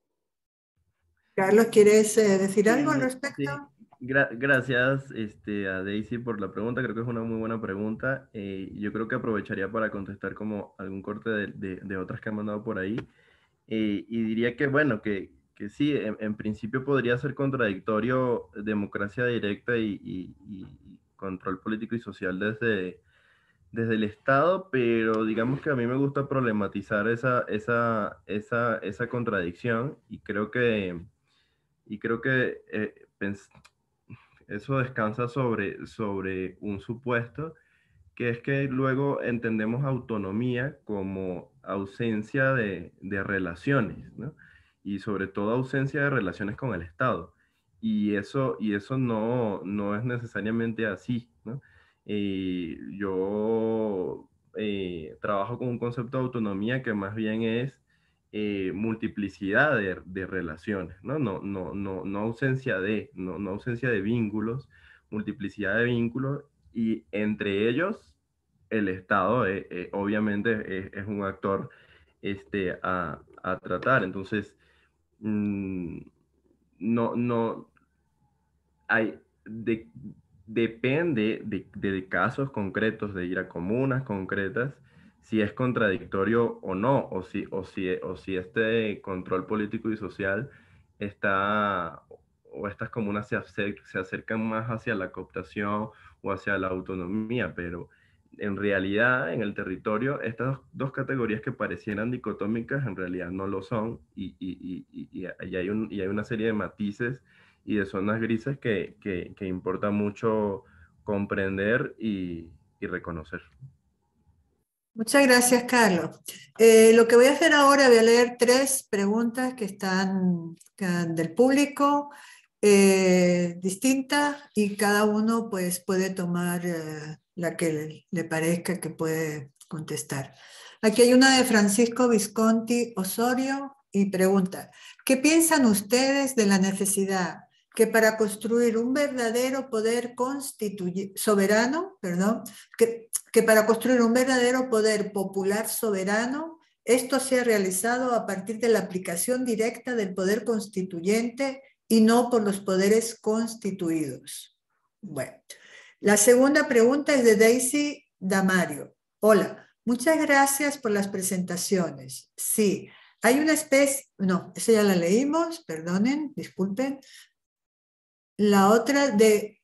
Carlos, ¿quieres eh, decir algo al Sí, respecto? sí. Gra- gracias este, a Daisy por la pregunta, creo que es una muy buena pregunta. Eh, yo creo que aprovecharía para contestar como algún corte de, de- de otras que han mandado por ahí. Eh, y diría que, bueno, que, que sí, en, en principio podría ser contradictorio democracia directa y, y- y- y control político y social desde, desde el Estado, pero digamos que a mí me gusta problematizar esa, esa, esa, esa contradicción y creo que, y creo que eh, pens- eso descansa sobre, sobre un supuesto, que es que luego entendemos autonomía como ausencia de, de relaciones, ¿no? Y sobre todo ausencia de relaciones con el Estado. Y eso, y eso no, no es necesariamente así, ¿no? Eh, yo eh, trabajo con un concepto de autonomía que más bien es eh, multiplicidad de, de relaciones, ¿no? No, no, no, no ausencia de, no, no ausencia de vínculos, multiplicidad de vínculos, y entre ellos el Estado eh, eh, obviamente es, es, un actor este, a, a tratar. Entonces, mmm, no, no, hay, de, depende de, de casos concretos, de ir a comunas concretas, si es contradictorio o no, o si, o si, o si este control político y social está, o estas comunas se, acer, se acercan más hacia la cooptación o hacia la autonomía, pero en realidad en el territorio estas dos, dos categorías que parecieran dicotómicas en realidad no lo son, y, y, y, y, y, hay, un, y hay una serie de matices y de zonas grises que, que, que importa mucho comprender y, y reconocer. Muchas gracias, Carlos. Eh, lo que voy a hacer ahora, voy a leer tres preguntas que están, que están del público, eh, distintas, y cada uno pues, puede tomar eh, la que le, le parezca que puede contestar. Aquí hay una de Francisco Visconti Osorio y pregunta: ¿qué piensan ustedes de la necesidad que para construir un verdadero poder constituye, soberano, perdón, que, que para construir un verdadero poder popular soberano, esto sea realizado a partir de la aplicación directa del poder constituyente y no por los poderes constituidos? Bueno, la segunda pregunta es de Daisy Damario. Hola, muchas gracias por las presentaciones. Sí, hay una especie, no, esa ya la leímos, perdonen, disculpen. La otra de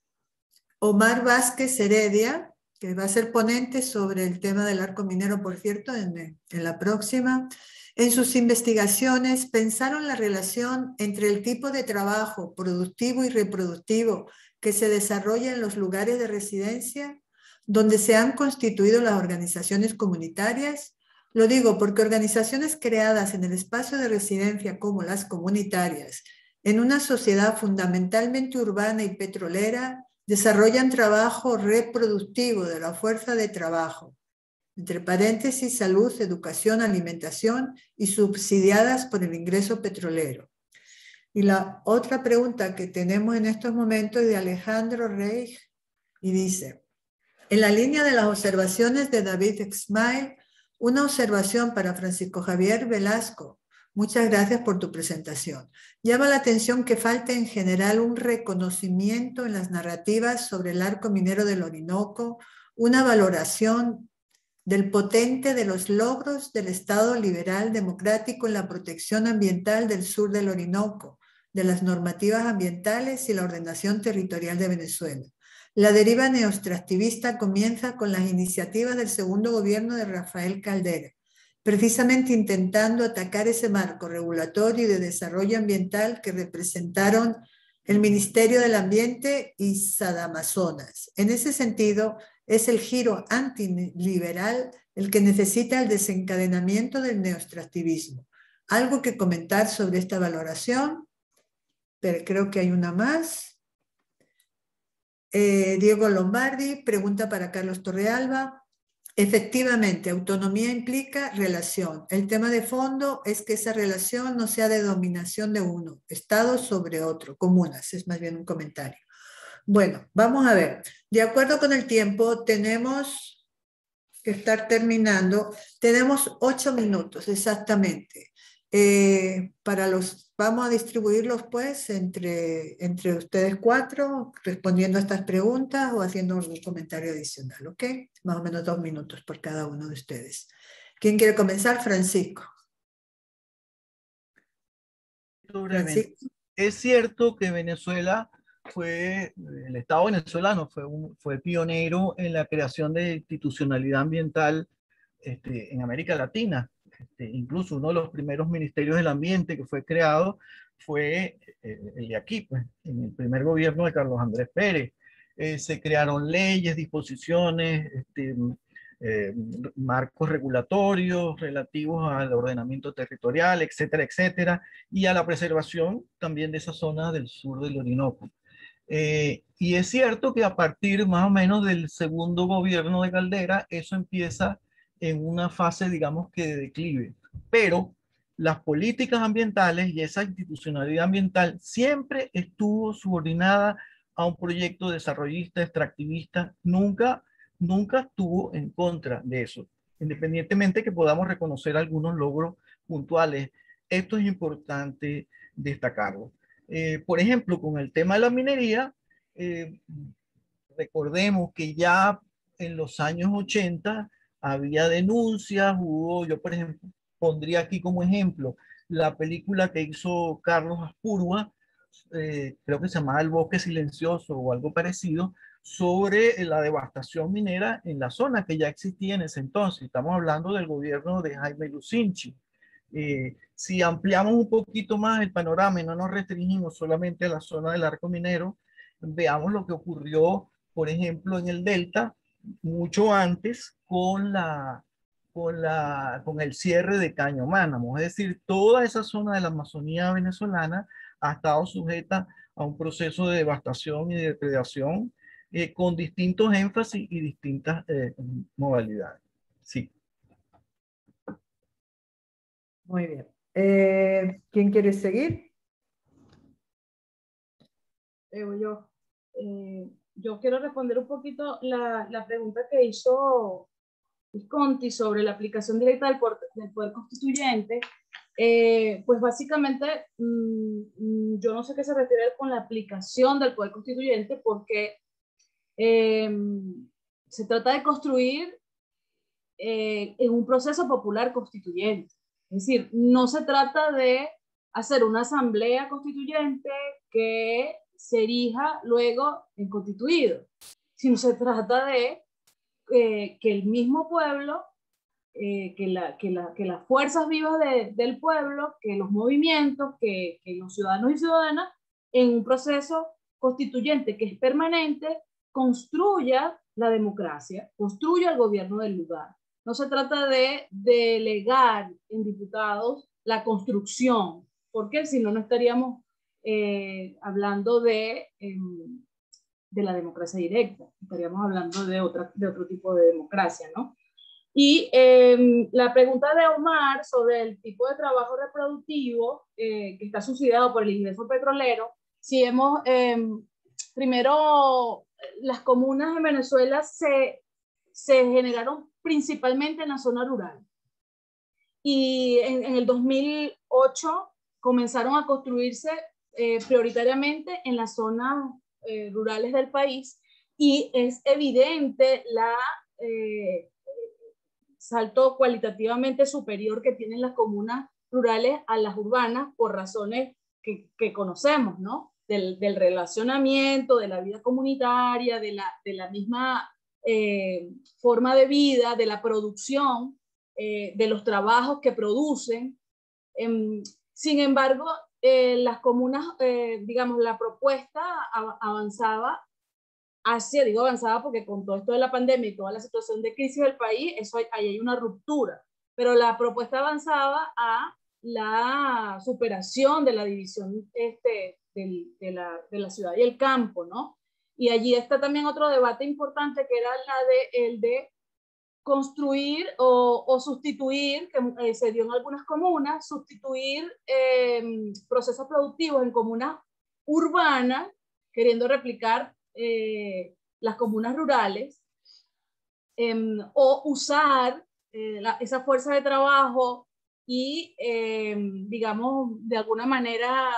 Omar Vázquez Heredia, que va a ser ponente sobre el tema del arco minero, por cierto, en, en la próxima. En sus investigaciones, ¿pensaron la relación entre el tipo de trabajo productivo y reproductivo que se desarrolla en los lugares de residencia, donde se han constituido las organizaciones comunitarias? Lo digo porque organizaciones creadas en el espacio de residencia como las comunitarias, en una sociedad fundamentalmente urbana y petrolera, desarrollan trabajo reproductivo de la fuerza de trabajo, entre paréntesis, salud, educación, alimentación, y subsidiadas por el ingreso petrolero. Y la otra pregunta que tenemos en estos momentos es de Alejandro Reich, y dice: en la línea de las observaciones de David Exmail, una observación para Francisco Javier Velasco. Muchas gracias por tu presentación. Llama la atención que falta en general un reconocimiento en las narrativas sobre el arco minero del Orinoco, una valoración del potente de los logros del Estado liberal democrático en la protección ambiental del sur del Orinoco, de las normativas ambientales y la ordenación territorial de Venezuela. La deriva neoextractivista comienza con las iniciativas del segundo gobierno de Rafael Caldera, precisamente intentando atacar ese marco regulatorio y de desarrollo ambiental que representaron el Ministerio del Ambiente y Sadamazonas. En ese sentido, es el giro antiliberal el que necesita el desencadenamiento del neoextractivismo. ¿Algo que comentar sobre esta valoración? Pero creo que hay una más. Eh, Diego Lombardi pregunta para Carlos Torrealba. Efectivamente, autonomía implica relación. El tema de fondo es que esa relación no sea de dominación de uno, Estado sobre otro, comunas, es más bien un comentario. Bueno, vamos a ver. De acuerdo con el tiempo, tenemos que estar terminando. Tenemos ocho minutos exactamente. Eh, para los, vamos a distribuirlos pues entre, entre ustedes cuatro, respondiendo a estas preguntas o haciendo algún comentario adicional, ¿ok? Más o menos dos minutos por cada uno de ustedes. ¿Quién quiere comenzar? Francisco. Francisco. Es cierto que Venezuela fue, el Estado venezolano fue, un, fue pionero en la creación de institucionalidad ambiental este, en América Latina. Este, incluso uno de los primeros ministerios del ambiente que fue creado fue eh, el de aquí, pues, en el primer gobierno de Carlos Andrés Pérez. Eh, se crearon leyes, disposiciones, este, eh, marcos regulatorios relativos al ordenamiento territorial, etcétera, etcétera, y a la preservación también de esa zona del sur del Orinoco. Eh, y es cierto que a partir más o menos del segundo gobierno de Caldera, eso empieza en una fase, digamos que de declive. Pero las políticas ambientales y esa institucionalidad ambiental siempre estuvo subordinada a un proyecto desarrollista, extractivista, nunca, nunca estuvo en contra de eso, independientemente que podamos reconocer algunos logros puntuales. Esto es importante destacarlo. Eh, por ejemplo, con el tema de la minería, eh, recordemos que ya en los años ochenta había denuncias, hubo, yo por ejemplo, pondría aquí como ejemplo la película que hizo Carlos Aspurua, eh, creo que se llamaba El Bosque Silencioso o algo parecido, sobre la devastación minera en la zona que ya existía en ese entonces. Estamos hablando del gobierno de Jaime Lucinchi. Eh, si ampliamos un poquito más el panorama y no nos restringimos solamente a la zona del arco minero, veamos lo que ocurrió, por ejemplo, en el Delta, mucho antes con, la, con, la, con el cierre de Caño Mánamo. Es decir, toda esa zona de la Amazonía venezolana ha estado sujeta a un proceso de devastación y de depredación eh, con distintos énfasis y distintas eh, modalidades. Sí. Muy bien. Eh, ¿Quién quiere seguir? Eh, yo, eh, yo quiero responder un poquito la, la pregunta que hizo Visconti sobre la aplicación directa del poder, del poder constituyente. Eh, pues básicamente mmm, yo no sé qué se refiere con la aplicación del poder constituyente, porque eh, se trata de construir eh, en un proceso popular constituyente. Es decir, no se trata de hacer una asamblea constituyente que se erija luego en constituido, sino se trata de eh, que el mismo pueblo, eh, que, la, que, la, que las fuerzas vivas de, del pueblo, que los movimientos, que, que los ciudadanos y ciudadanas, en un proceso constituyente que es permanente, construya la democracia, construya el gobierno del lugar. No se trata de delegar en diputados la construcción, porque si no, no estaríamos eh, hablando de, eh, de la democracia directa, estaríamos hablando de, otra, de otro tipo de democracia, ¿no? Y eh, la pregunta de Omar sobre el tipo de trabajo reproductivo eh, que está subsidiado por el ingreso petrolero, si hemos, eh, primero, las comunas en Venezuela se, se generaron principalmente en la zona rural. Y en, en el dos mil ocho comenzaron a construirse eh, prioritariamente en las zonas eh, rurales del país, y es evidente la eh, salto cualitativamente superior que tienen las comunas rurales a las urbanas por razones que, que conocemos, ¿no? Del, del relacionamiento, de la vida comunitaria, de la, de la misma eh, forma de vida, de la producción, eh, de los trabajos que producen. Eh, sin embargo, eh, las comunas, eh, digamos, la propuesta avanzaba hacia, digo avanzada porque con todo esto de la pandemia y toda la situación de crisis del país, eso hay, ahí hay una ruptura, pero la propuesta avanzaba a la superación de la división este, del, de, la, de la ciudad y el campo, ¿no? Y allí está también otro debate importante, que era la de, el de construir o, o sustituir, que eh, se dio en algunas comunas, sustituir eh, procesos productivos en comunas urbanas, queriendo replicar eh, las comunas rurales, eh, o usar eh, la, esa fuerza de trabajo y, eh, digamos, de alguna manera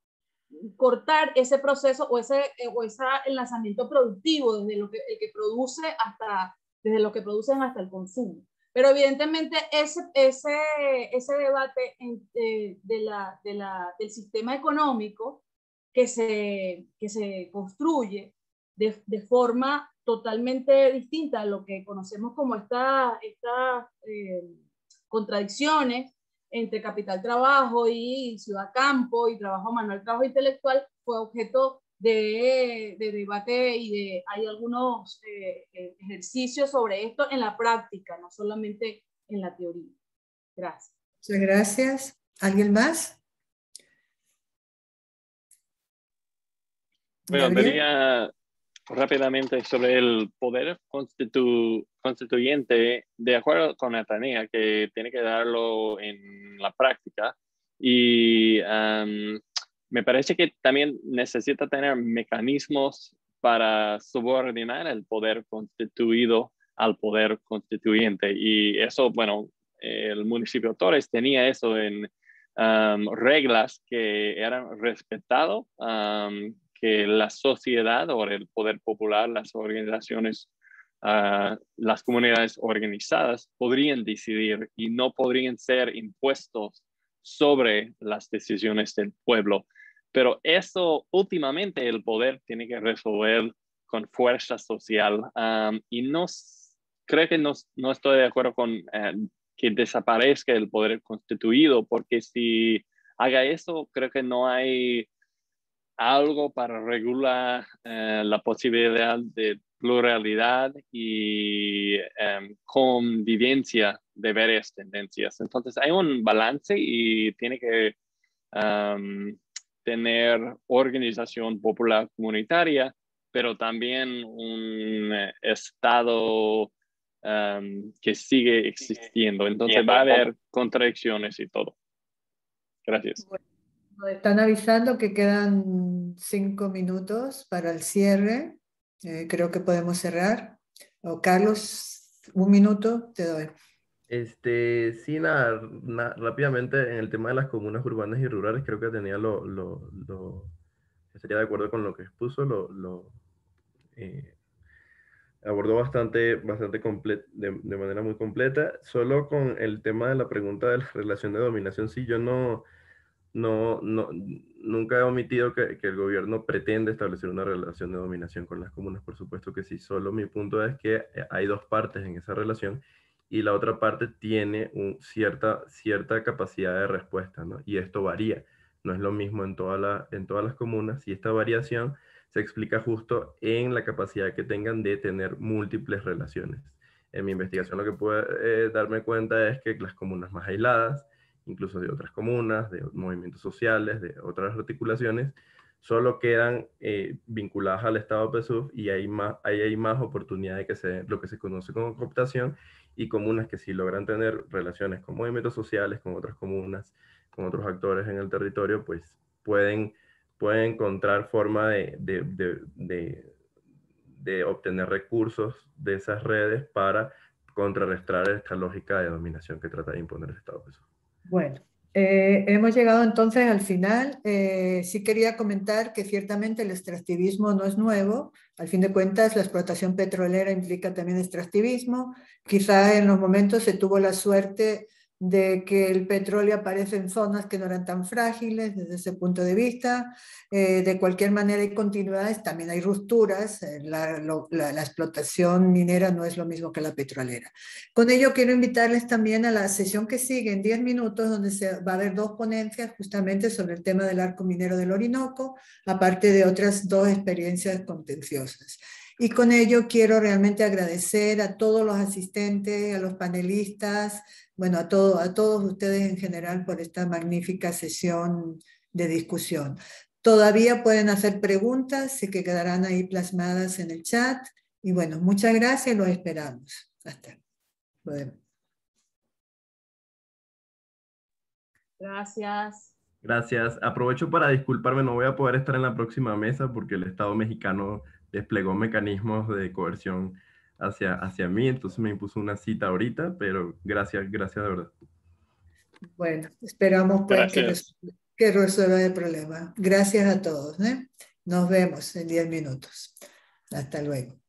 cortar ese proceso o ese, o ese enlazamiento productivo desde lo que, el que produce hasta, desde lo que producen hasta el consumo. Pero evidentemente ese, ese, ese debate en, de, de la, de la, del sistema económico que se, que se construye de, de forma totalmente distinta a lo que conocemos como estas esta, eh, contradicciones entre capital trabajo y ciudad campo y trabajo manual, trabajo intelectual, fue objeto de, de debate, y de, hay algunos eh, ejercicios sobre esto en la práctica, no solamente en la teoría. Gracias. Muchas gracias. ¿Alguien más? Bueno, diría rápidamente sobre el poder constitu constituyente, de acuerdo con Atenea, que tiene que darlo en la práctica, y um, me parece que también necesita tener mecanismos para subordinar el poder constituido al poder constituyente, y eso, bueno, el municipio Torres tenía eso en um, reglas que eran respetadas, um, que la sociedad o el poder popular, las organizaciones, uh, las comunidades organizadas podrían decidir y no podrían ser impuestos sobre las decisiones del pueblo. Pero eso últimamente el poder tiene que resolver con fuerza social um, y no creo que no, no estoy de acuerdo con uh, que desaparezca el poder constituido, porque si haga eso, creo que no hay algo para regular uh, la posibilidad de pluralidad y um, convivencia de varias tendencias. Entonces hay un balance y tiene que um, tener organización popular comunitaria, pero también un Estado um, que sigue existiendo. Entonces va a haber contradicciones y todo. Gracias. Bueno, nos están avisando que quedan cinco minutos para el cierre. Eh, creo que podemos cerrar. O Carlos, un minuto, te doy. Este, sí, nada, na- rápidamente en el tema de las comunas urbanas y rurales, creo que tenía lo, lo, lo estaría de acuerdo con lo que expuso, lo, lo eh, abordó bastante, bastante comple- de, de manera muy completa. Solo con el tema de la pregunta de la relación de dominación, sí, yo no, no, no, nunca he omitido que, que el gobierno pretende establecer una relación de dominación con las comunas, por supuesto que sí. Solo mi punto es que hay dos partes en esa relación y la otra parte tiene un, cierta, cierta capacidad de respuesta, ¿no? Y esto varía. No es lo mismo en, toda la, en todas las comunas y esta variación se explica justo en la capacidad que tengan de tener múltiples relaciones. En mi investigación lo que pude eh, darme cuenta es que las comunas más aisladas, incluso de otras comunas, de movimientos sociales, de otras articulaciones, solo quedan eh, vinculadas al Estado P S U V y hay más, hay, hay más oportunidad de que se lo que se conoce como cooptación, y comunas que sí logran tener relaciones con movimientos sociales, con otras comunas, con otros actores en el territorio, pues pueden, pueden encontrar forma de, de, de, de, de obtener recursos de esas redes para contrarrestar esta lógica de dominación que trata de imponer el Estado P S U V. Bueno, eh, hemos llegado entonces al final. Eh, sí quería comentar que ciertamente el extractivismo no es nuevo. Al fin de cuentas, la explotación petrolera implica también extractivismo. Quizá en los momentos se tuvo la suerte de que el petróleo aparece en zonas que no eran tan frágiles desde ese punto de vista. Eh, de cualquier manera hay continuidades, también hay rupturas. La, lo, la, la explotación minera no es lo mismo que la petrolera. Con ello quiero invitarles también a la sesión que sigue en diez minutos, donde se, va a haber dos ponencias justamente sobre el tema del arco minero del Orinoco, aparte de otras dos experiencias contenciosas. Y con ello quiero realmente agradecer a todos los asistentes, a los panelistas, bueno, a, todo, a todos ustedes en general por esta magnífica sesión de discusión. Todavía pueden hacer preguntas, que quedarán ahí plasmadas en el chat. Y bueno, muchas gracias y los esperamos. Hasta luego. Gracias. Gracias. Aprovecho para disculparme, no voy a poder estar en la próxima mesa porque el Estado mexicano desplegó mecanismos de coerción hacia, hacia mí, entonces me impuso una cita ahorita, pero gracias, gracias de verdad. Bueno, esperamos pues que, res que resuelva el problema. Gracias a todos, ¿eh? Nos vemos en diez minutos. Hasta luego.